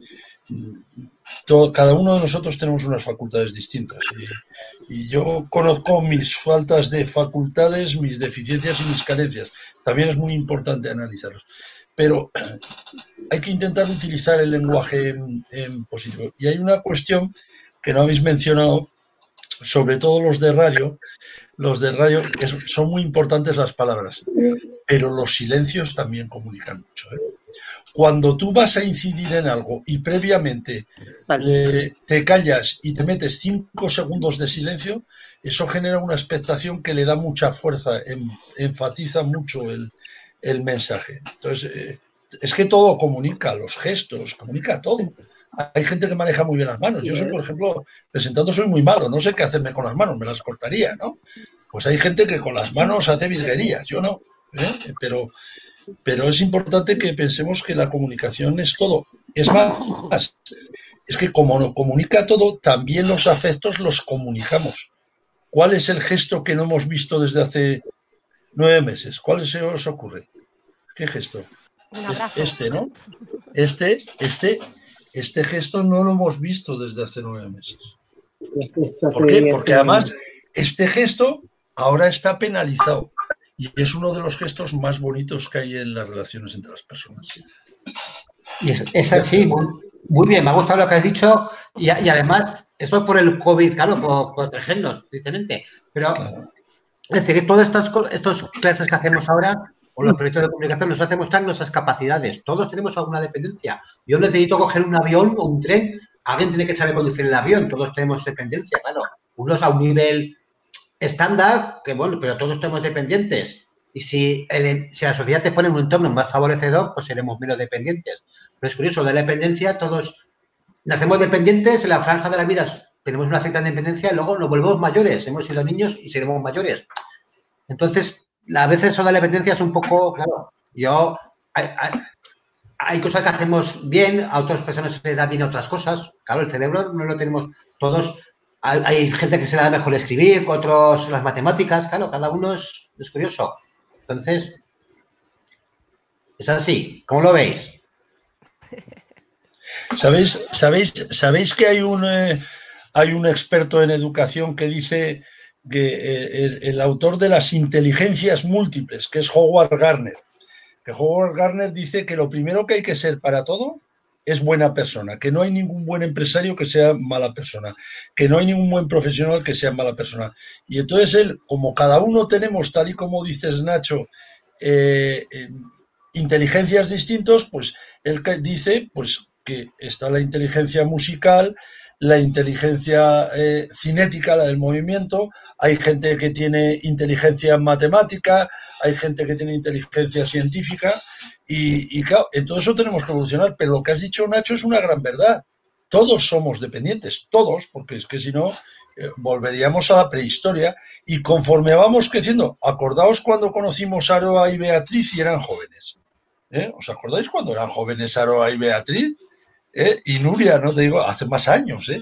todo, cada uno de nosotros tenemos unas facultades distintas y, y yo conozco mis faltas de facultades, mis deficiencias y mis carencias. También es muy importante analizarlos, pero hay que intentar utilizar el lenguaje en, en positivo. Y hay una cuestión que no habéis mencionado, sobre todo los de radio. Los de radio, es, son muy importantes las palabras, pero los silencios también comunican mucho, ¿eh? Cuando tú vas a incidir en algo y previamente eh, te callas y te metes cinco segundos de silencio, eso genera una expectación que le da mucha fuerza, en, enfatiza mucho el, el mensaje. Entonces, eh, es que todo comunica, los gestos, comunica todo. Hay gente que maneja muy bien las manos. Yo soy, por ejemplo, presentando soy muy malo, no sé qué hacerme con las manos, me las cortaría, ¿no? Pues hay gente que con las manos hace virguerías, yo no, ¿eh? Pero... Pero es importante que pensemos que la comunicación es todo. Es más, es que como nos comunica todo, también los afectos los comunicamos. ¿cuál es el gesto que no hemos visto desde hace nueve meses? ¿Cuál se os ocurre? ¿Qué gesto? Este, ¿no? Este, este, este gesto no lo hemos visto desde hace nueve meses. ¿Por qué? Porque además este gesto ahora está penalizado y es uno de los gestos más bonitos que hay en las relaciones entre las personas. Y es, es así, muy, muy bien, me ha gustado lo que has dicho y, y además, eso es por el COVID, claro, por, por protegernos, tristemente, pero claro. Es decir, que todas estas, estas clases que hacemos ahora o los proyectos de comunicación nos hacen mostrar nuestras capacidades. Todos tenemos alguna dependencia. Yo necesito coger un avión o un tren, alguien tiene que saber conducir el avión, todos tenemos dependencia, claro. Unos a un nivel estándar, que bueno, pero todos tenemos dependientes. Y si, el, si la sociedad te pone en un entorno más favorecedor, pues seremos menos dependientes. Pero es curioso, de la dependencia todos nacemos dependientes, en la franja de la vida tenemos una cierta dependencia, luego nos volvemos mayores, hemos sido niños y seremos mayores. Entonces, a veces eso de la dependencia es un poco, claro, yo, hay, hay, hay cosas que hacemos bien, a otras personas se les da bien otras cosas, claro, el cerebro no lo tenemos todos, hay, hay gente que se le da mejor escribir, otros las matemáticas, claro, cada uno es, es curioso. Entonces, es así, ¿cómo lo veis? ¿Sabéis, sabéis, sabéis que hay un, eh, hay un experto en educación que dice que eh, el, el autor de las inteligencias múltiples, que es Howard Gardner, que Howard Gardner dice que lo primero que hay que ser para todo es buena persona, que no hay ningún buen empresario que sea mala persona, que no hay ningún buen profesional que sea mala persona. Y entonces él, como cada uno tenemos, tal y como dices Nacho, eh, eh, inteligencias distintos, pues él dice pues que está la inteligencia musical, la inteligencia eh, cinética, la del movimiento, hay gente que tiene inteligencia matemática, hay gente que tiene inteligencia científica y, y claro, en todo eso tenemos que evolucionar, pero lo que has dicho, Nacho, es una gran verdad. Todos somos dependientes, todos, porque es que si no, eh, volveríamos a la prehistoria y conforme vamos creciendo, acordaos cuando conocimos a Aroa y Beatriz y eran jóvenes. ¿Eh? ¿Os acordáis cuando eran jóvenes Aroa y Beatriz? ¿Eh? Y Nuria, no te digo, hace más años, ¿eh?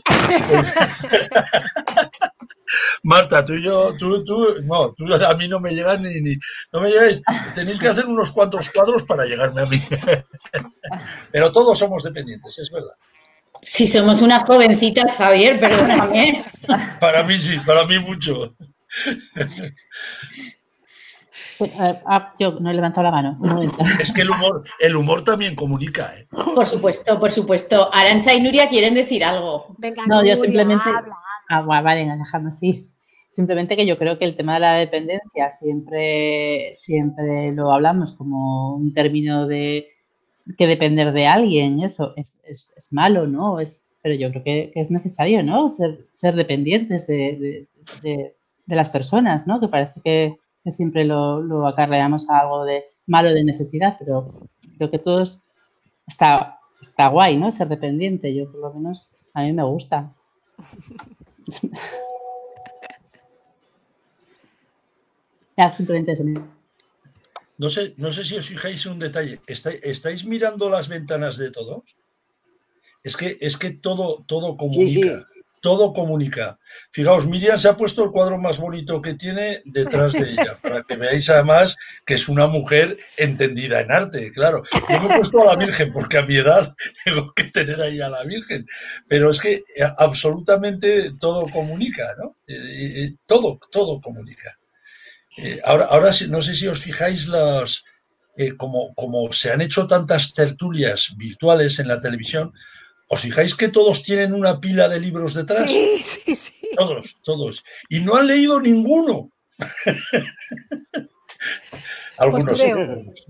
Marta, tú y yo, tú, tú, no, tú a mí no me llegan ni, ni, no me llegáis, tenéis que hacer unos cuantos cuadros para llegarme a mí. Pero todos somos dependientes, es verdad. Si somos unas jovencitas, Javier, perdóname. Para mí sí, para mí mucho. Ah, yo no he levantado la mano. Un momento. Es que el humor, el humor también comunica, ¿eh? Por supuesto, por supuesto. Arantxa y Nuria quieren decir algo. Venga, no, Nuria, yo simplemente. Habla. Ah, vale, dejadme así. Simplemente que yo creo que el tema de la dependencia siempre, siempre lo hablamos como un término de que depender de alguien, eso es, es, es malo, ¿no? Es, pero yo creo que, que es necesario, ¿no? Ser, ser dependientes de, de, de, de las personas, ¿no? Que parece que que siempre lo, lo acarreamos a algo de malo de necesidad, pero creo que todos está, está guay, ¿no? Ser dependiente, yo por lo menos a mí me gusta. Ya, simplemente eso. No sé, no sé si os fijáis en un detalle. ¿Estáis, ¿estáis mirando las ventanas de todo? Es que, es que todo, todo comunica. Sí, sí. Todo comunica. Fijaos, Miriam se ha puesto el cuadro más bonito que tiene detrás de ella, para que veáis además que es una mujer entendida en arte, claro. Yo me he puesto a la Virgen, porque a mi edad tengo que tener ahí a la Virgen, pero es que absolutamente todo comunica, ¿no? Eh, eh, todo, todo comunica. Eh, ahora, ahora no sé si os fijáis las... Eh, como, como se han hecho tantas tertulias virtuales en la televisión, ¿os fijáis que todos tienen una pila de libros detrás? Sí, sí, sí. Todos, todos. Y no han leído ninguno. Algunos pues sí.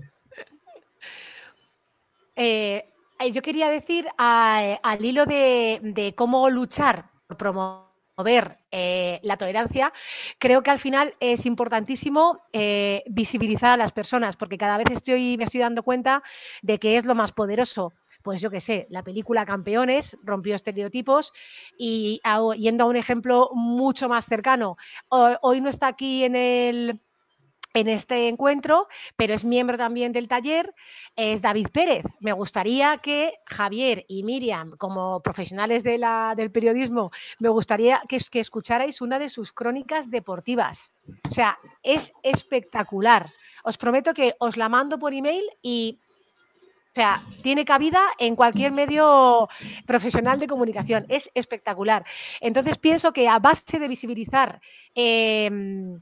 Eh, yo quería decir, a, al hilo de, de cómo luchar por promover eh, la tolerancia, creo que al final es importantísimo eh, visibilizar a las personas, porque cada vez estoy, me estoy dando cuenta de que es lo más poderoso. Pues yo qué sé, la película Campeones rompió estereotipos y a, yendo a un ejemplo mucho más cercano, hoy no está aquí en el, en este encuentro, pero es miembro también del taller, es David Pérez. Me gustaría que Javier y Miriam, como profesionales de la, del periodismo, me gustaría que, que escucharais una de sus crónicas deportivas. O sea, es espectacular. Os prometo que os la mando por email y... O sea, tiene cabida en cualquier medio profesional de comunicación. Es espectacular. Entonces pienso que a base de visibilizar eh,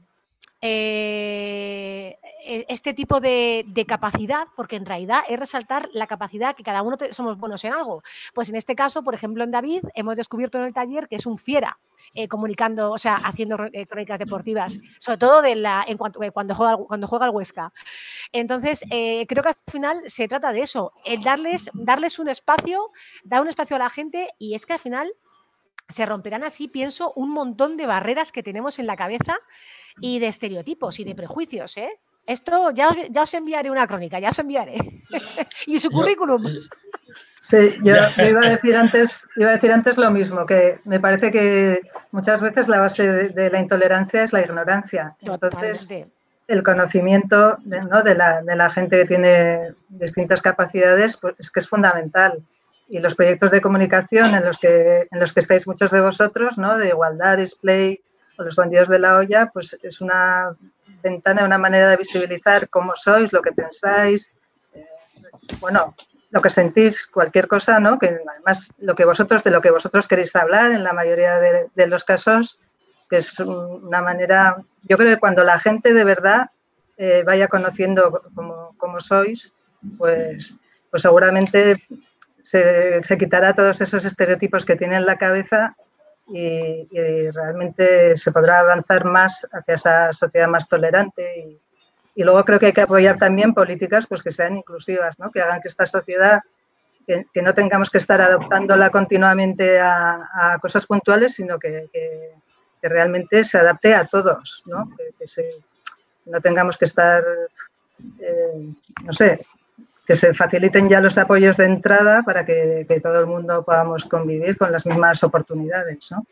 eh, este tipo de, de capacidad, porque en realidad es resaltar la capacidad que cada uno te, somos buenos en algo. Pues en este caso, por ejemplo, en David, hemos descubierto en el taller que es un fiera eh, comunicando, o sea, haciendo eh, crónicas deportivas, sobre todo de la, en cuanto, eh, cuando, juega, cuando juega el Huesca. Entonces, eh, creo que al final se trata de eso, el darles, darles un espacio, dar un espacio a la gente, y es que al final se romperán así, pienso, un montón de barreras que tenemos en la cabeza y de estereotipos y de prejuicios, ¿eh? Esto ya os, ya os enviaré una crónica, ya os enviaré. Y su currículum. Sí, yo, yo iba a decir antes, iba a decir antes lo mismo, que me parece que muchas veces la base de, de la intolerancia es la ignorancia. Entonces, Totalmente. El conocimiento de, ¿no? de, la, de la gente que tiene distintas capacidades, pues es que es fundamental. Y los proyectos de comunicación en los que, en los que estáis muchos de vosotros, ¿no? De igualdad, display o los bandidos de la olla, pues es una ventana, una manera de visibilizar cómo sois, lo que pensáis, eh, bueno, lo que sentís, cualquier cosa, ¿no? Que además lo que vosotros, de lo que vosotros queréis hablar en la mayoría de, de los casos, que es una manera, yo creo que cuando la gente de verdad eh, vaya conociendo cómo, cómo sois, pues, pues seguramente se, se quitará todos esos estereotipos que tiene en la cabeza y, y realmente se podrá avanzar más hacia esa sociedad más tolerante. Y, y luego creo que hay que apoyar también políticas pues, que sean inclusivas, ¿no? Que hagan que esta sociedad, que, que no tengamos que estar adoptándola continuamente a, a cosas puntuales, sino que, que que realmente se adapte a todos, ¿no? Que, que se, no tengamos que estar, eh, no sé, que se faciliten ya los apoyos de entrada para que, que todo el mundo podamos convivir con las mismas oportunidades, ¿no?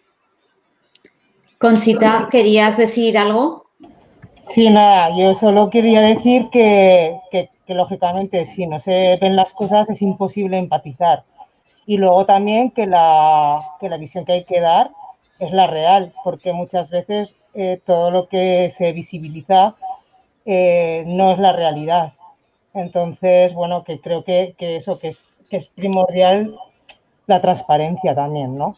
Conchita, ¿querías decir algo? Sí, nada, yo solo quería decir que, que, que lógicamente si no se ven las cosas es imposible empatizar. Y luego también que la, que la visión que hay que dar es la real, porque muchas veces eh, todo lo que se visibiliza eh, no es la realidad. Entonces, bueno, que creo que, que eso, que es, que es primordial la transparencia también, ¿no?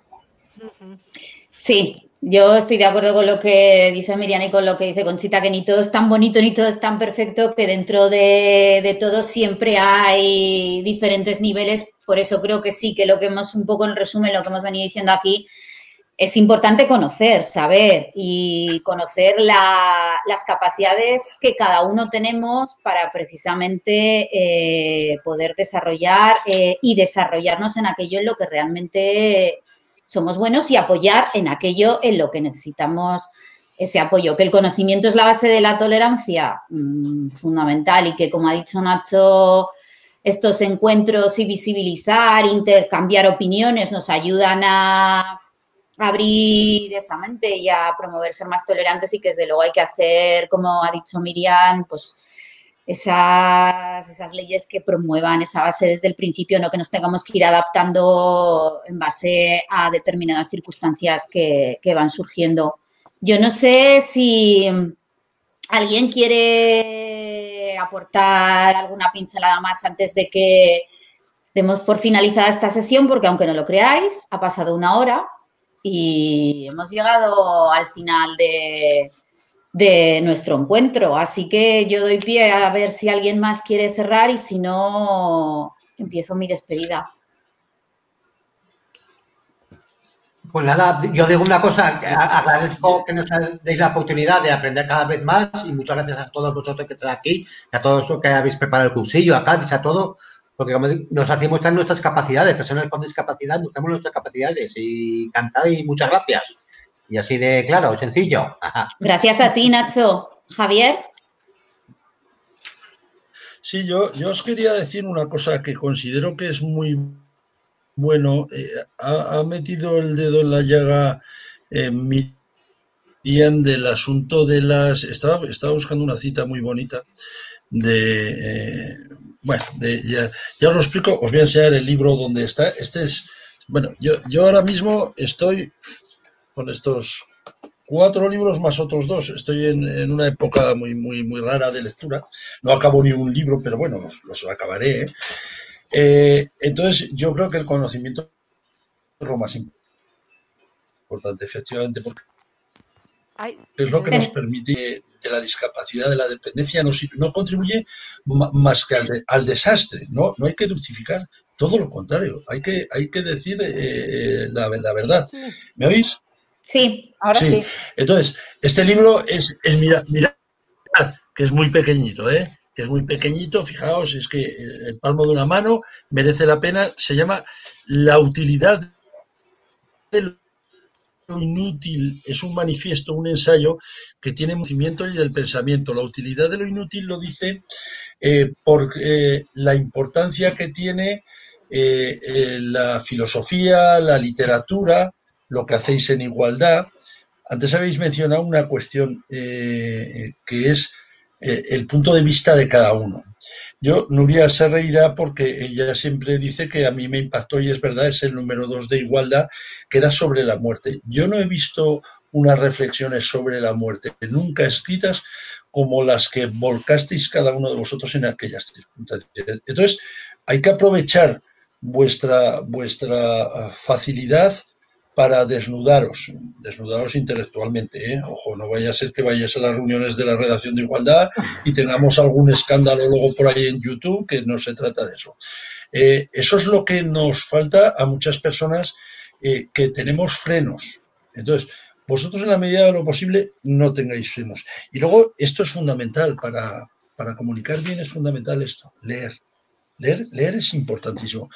Sí, yo estoy de acuerdo con lo que dice Miriam y con lo que dice Conchita, que ni todo es tan bonito ni todo es tan perfecto, que dentro de, de todo siempre hay diferentes niveles. Por eso creo que sí, que lo que hemos, un poco en resumen, lo que hemos venido diciendo aquí, es importante conocer, saber y conocer la, las capacidades que cada uno tenemos para precisamente eh, poder desarrollar eh, y desarrollarnos en aquello en lo que realmente somos buenos y apoyar en aquello en lo que necesitamos ese apoyo. Que el conocimiento es la base de la tolerancia, mmm, fundamental, y que, como ha dicho Nacho, estos encuentros y visibilizar, intercambiar opiniones nos ayudan a abrir esa mente y a promover ser más tolerantes, y que desde luego hay que hacer, como ha dicho Miriam, pues esas, esas leyes que promuevan esa base desde el principio, no que nos tengamos que ir adaptando en base a determinadas circunstancias que, que van surgiendo. Yo no sé si alguien quiere aportar alguna pincelada más antes de que demos por finalizada esta sesión, porque aunque no lo creáis, ha pasado una hora y hemos llegado al final de, de nuestro encuentro. Así que yo doy pie a ver si alguien más quiere cerrar, y si no, empiezo mi despedida. Pues nada, yo digo una cosa, agradezco que nos deis la oportunidad de aprender cada vez más, y muchas gracias a todos vosotros que estáis aquí, a todos los que habéis preparado el cursillo, a Cádiz, a todo, porque como nos hacéis mostrar nuestras capacidades, personas con discapacidad, mostramos nuestras capacidades, y cantáis, muchas gracias. Y así de claro, sencillo. Gracias a ti, Nacho. Javier. Sí, yo, yo os quería decir una cosa que considero que es muy bueno. Eh, ha, ha metido el dedo en la llaga eh, Miriam decían del asunto de las... Estaba, estaba buscando una cita muy bonita de... Eh, bueno, de, ya, ya os lo explico, os voy a enseñar el libro donde está. Este es... Bueno, yo, yo ahora mismo estoy con estos cuatro libros más otros dos. Estoy en, en una época muy, muy, muy rara de lectura. No acabo ni un libro, pero bueno, los, los acabaré. ¿eh? Eh, entonces, yo creo que el conocimiento es lo más importante, efectivamente, porque Ay, es lo que nos permite de la discapacidad, de la dependencia, no, no contribuye más que al, de, al desastre. No, no hay que dulcificar, todo lo contrario. Hay que, hay que decir eh, la, la verdad. sí. ¿Me oís? Sí, Ahora sí. Sí. Entonces, este libro es, es mirad, mirad, que es muy pequeñito, ¿eh? Que es muy pequeñito, fijaos, es que el palmo de una mano merece la pena. Se llama La utilidad del lo inútil, es un manifiesto, un ensayo que tiene movimiento y del pensamiento. La utilidad de lo inútil lo dice eh, por eh, la importancia que tiene eh, eh, la filosofía, la literatura, lo que hacéis en igualdad. Antes habéis mencionado una cuestión eh, que es eh, el punto de vista de cada uno. Yo, Nuria se reirá porque ella siempre dice que a mí me impactó, y es verdad, es el número dos de Igualdad, que era sobre la muerte. Yo no he visto unas reflexiones sobre la muerte nunca escritas como las que volcasteis cada uno de vosotros en aquellas circunstancias. Entonces, hay que aprovechar vuestra, vuestra facilidad para desnudaros, desnudaros intelectualmente, ¿eh? Ojo, no vaya a ser que vayáis a las reuniones de la redacción de Igualdad y tengamos algún escándalo luego por ahí en YouTube, que no se trata de eso. Eh, eso es lo que nos falta a muchas personas eh, que tenemos frenos. Entonces, vosotros en la medida de lo posible no tengáis frenos. Y luego, esto es fundamental, para, para comunicar bien es fundamental esto, leer. Leer, leer es importantísimo.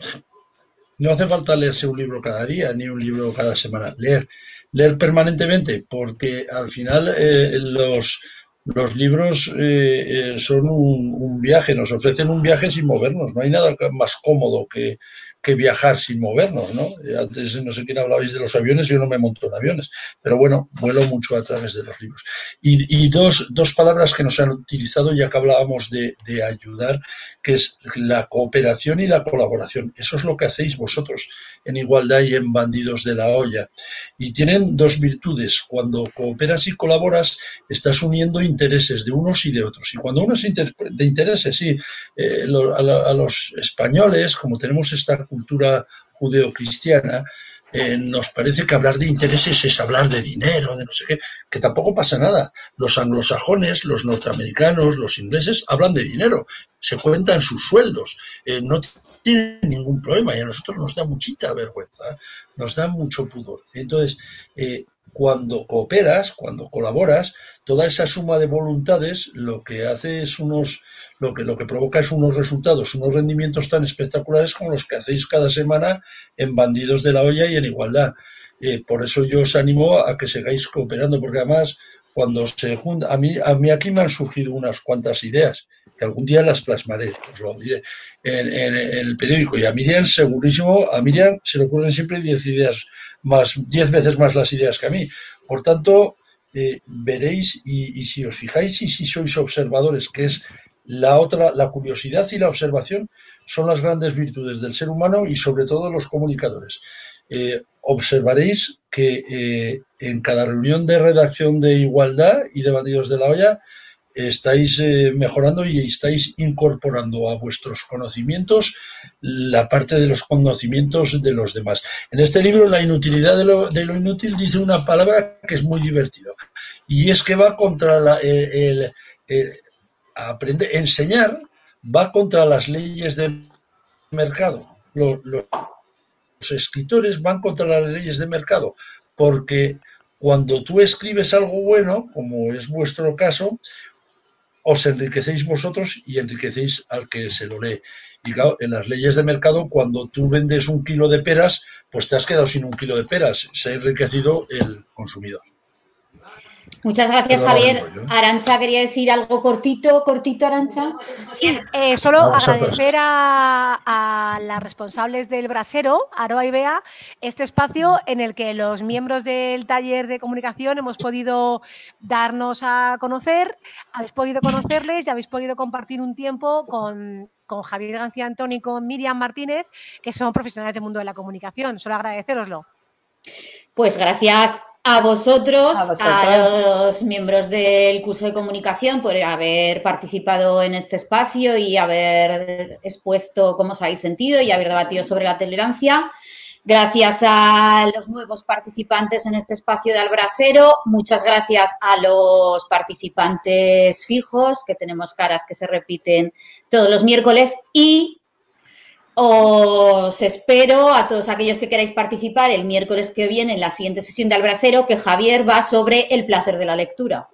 No hace falta leerse un libro cada día, ni un libro cada semana. Leer, leer permanentemente, porque al final eh, los, los libros eh, eh, son un, un viaje, nos ofrecen un viaje sin movernos. No hay nada más cómodo que, que viajar sin movernos, ¿no? Antes no sé quién hablabais de los aviones, yo no me monto en aviones, pero bueno, vuelo mucho a través de los libros. Y, y dos, dos palabras que nos han utilizado, ya que hablábamos de, de ayudar, que es la cooperación y la colaboración. Eso es lo que hacéis vosotros en Igualdad y en Bandidos de la Olla. Y tienen dos virtudes. Cuando cooperas y colaboras, estás uniendo intereses de unos y de otros. Y cuando uno es de intereses, sí, eh, lo, a, la, a los españoles, como tenemos esta cultura judeocristiana, Eh, nos parece que hablar de intereses es hablar de dinero, de no sé qué, que tampoco pasa nada. Los anglosajones, los norteamericanos, los ingleses hablan de dinero, se cuentan sus sueldos, eh, no tienen ningún problema, y a nosotros nos da muchita vergüenza, nos da mucho pudor. Entonces, eh, cuando cooperas, cuando colaboras, toda esa suma de voluntades lo que hace es unos, lo que, lo que provoca es unos resultados, unos rendimientos tan espectaculares como los que hacéis cada semana en Bandidos de la Olla y en Igualdad. Eh, por eso yo os animo a que sigáis cooperando, porque además cuando se junta, a mí, a mí aquí me han surgido unas cuantas ideas, que algún día las plasmaré, os lo diré, en, en, en el periódico, y a Miriam segurísimo, a Miriam se le ocurren siempre diez ideas más, diez veces más las ideas que a mí. Por tanto, eh, veréis, y, y si os fijáis y si sois observadores, que es la otra, la curiosidad y la observación son las grandes virtudes del ser humano y sobre todo los comunicadores. Eh, observaréis que eh, en cada reunión de redacción de Igualdad y de Bandidos de la Olla estáis eh, mejorando y estáis incorporando a vuestros conocimientos la parte de los conocimientos de los demás. En este libro, La inutilidad de lo, de lo inútil, dice una palabra que es muy divertida, y es que va contra la, el, el, el aprender, enseñar, va contra las leyes del mercado. Los, los escritores van contra las leyes del mercado, porque cuando tú escribes algo bueno, como es vuestro caso, os enriquecéis vosotros y enriquecéis al que se lo lee. Y claro, en las leyes de mercado, cuando tú vendes un kilo de peras, pues te has quedado sin un kilo de peras, se ha enriquecido el consumidor. Muchas gracias, Javier. Arantxa quería decir algo cortito, cortito, Arantxa. Sí, eh, solo agradecer a, a las responsables del Brasero, Aroa y Bea, este espacio en el que los miembros del taller de comunicación hemos podido darnos a conocer, habéis podido conocerles y habéis podido compartir un tiempo con, con Javier García Antón y con Miriam Martínez, que son profesionales del mundo de la comunicación. Solo agradeceroslo. Pues gracias a vosotros, A a, vosotros. los miembros del curso de comunicación por haber participado en este espacio y haber expuesto cómo os habéis sentido y haber debatido sobre la tolerancia. Gracias a los nuevos participantes en este espacio de Albrasero. Muchas gracias a los participantes fijos, que tenemos caras que se repiten todos los miércoles. Y os espero a todos aquellos que queráis participar el miércoles que viene en la siguiente sesión de Albrasero, que Javier va sobre el placer de la lectura.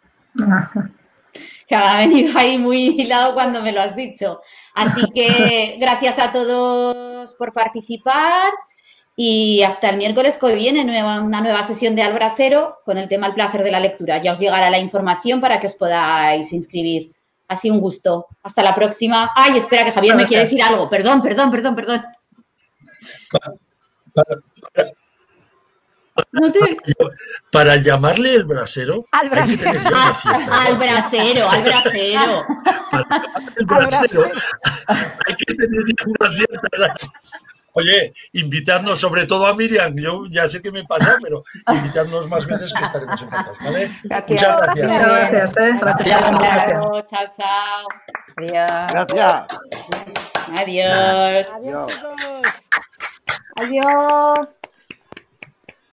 Que ha venido ahí muy hilado cuando me lo has dicho. Así que gracias a todos por participar y hasta el miércoles que viene nueva, una nueva sesión de Albrasero con el tema el placer de la lectura. Ya os llegará la información para que os podáis inscribir. Ha sido un gusto. Hasta la próxima. Ay, espera, que Javier me quiere decir algo. Perdón, perdón, perdón, perdón. Para, para, para, No te... para llamarle el brasero, Al hay que brasero. tener ya una cierta edad. Al brasero, al brasero. Para llamarle el brasero, hay que tener ya una cierta edad. Oye, invitarnos, sobre todo a Miriam, yo ya sé que me pasa, pero invitarnos más veces que estaremos encantados, ¿vale? Gracias. Muchas gracias. Muchas gracias, ¿eh? Gracias. Chao, chao, chao. Adiós. Gracias. Adiós. Adiós, chicos. Adiós.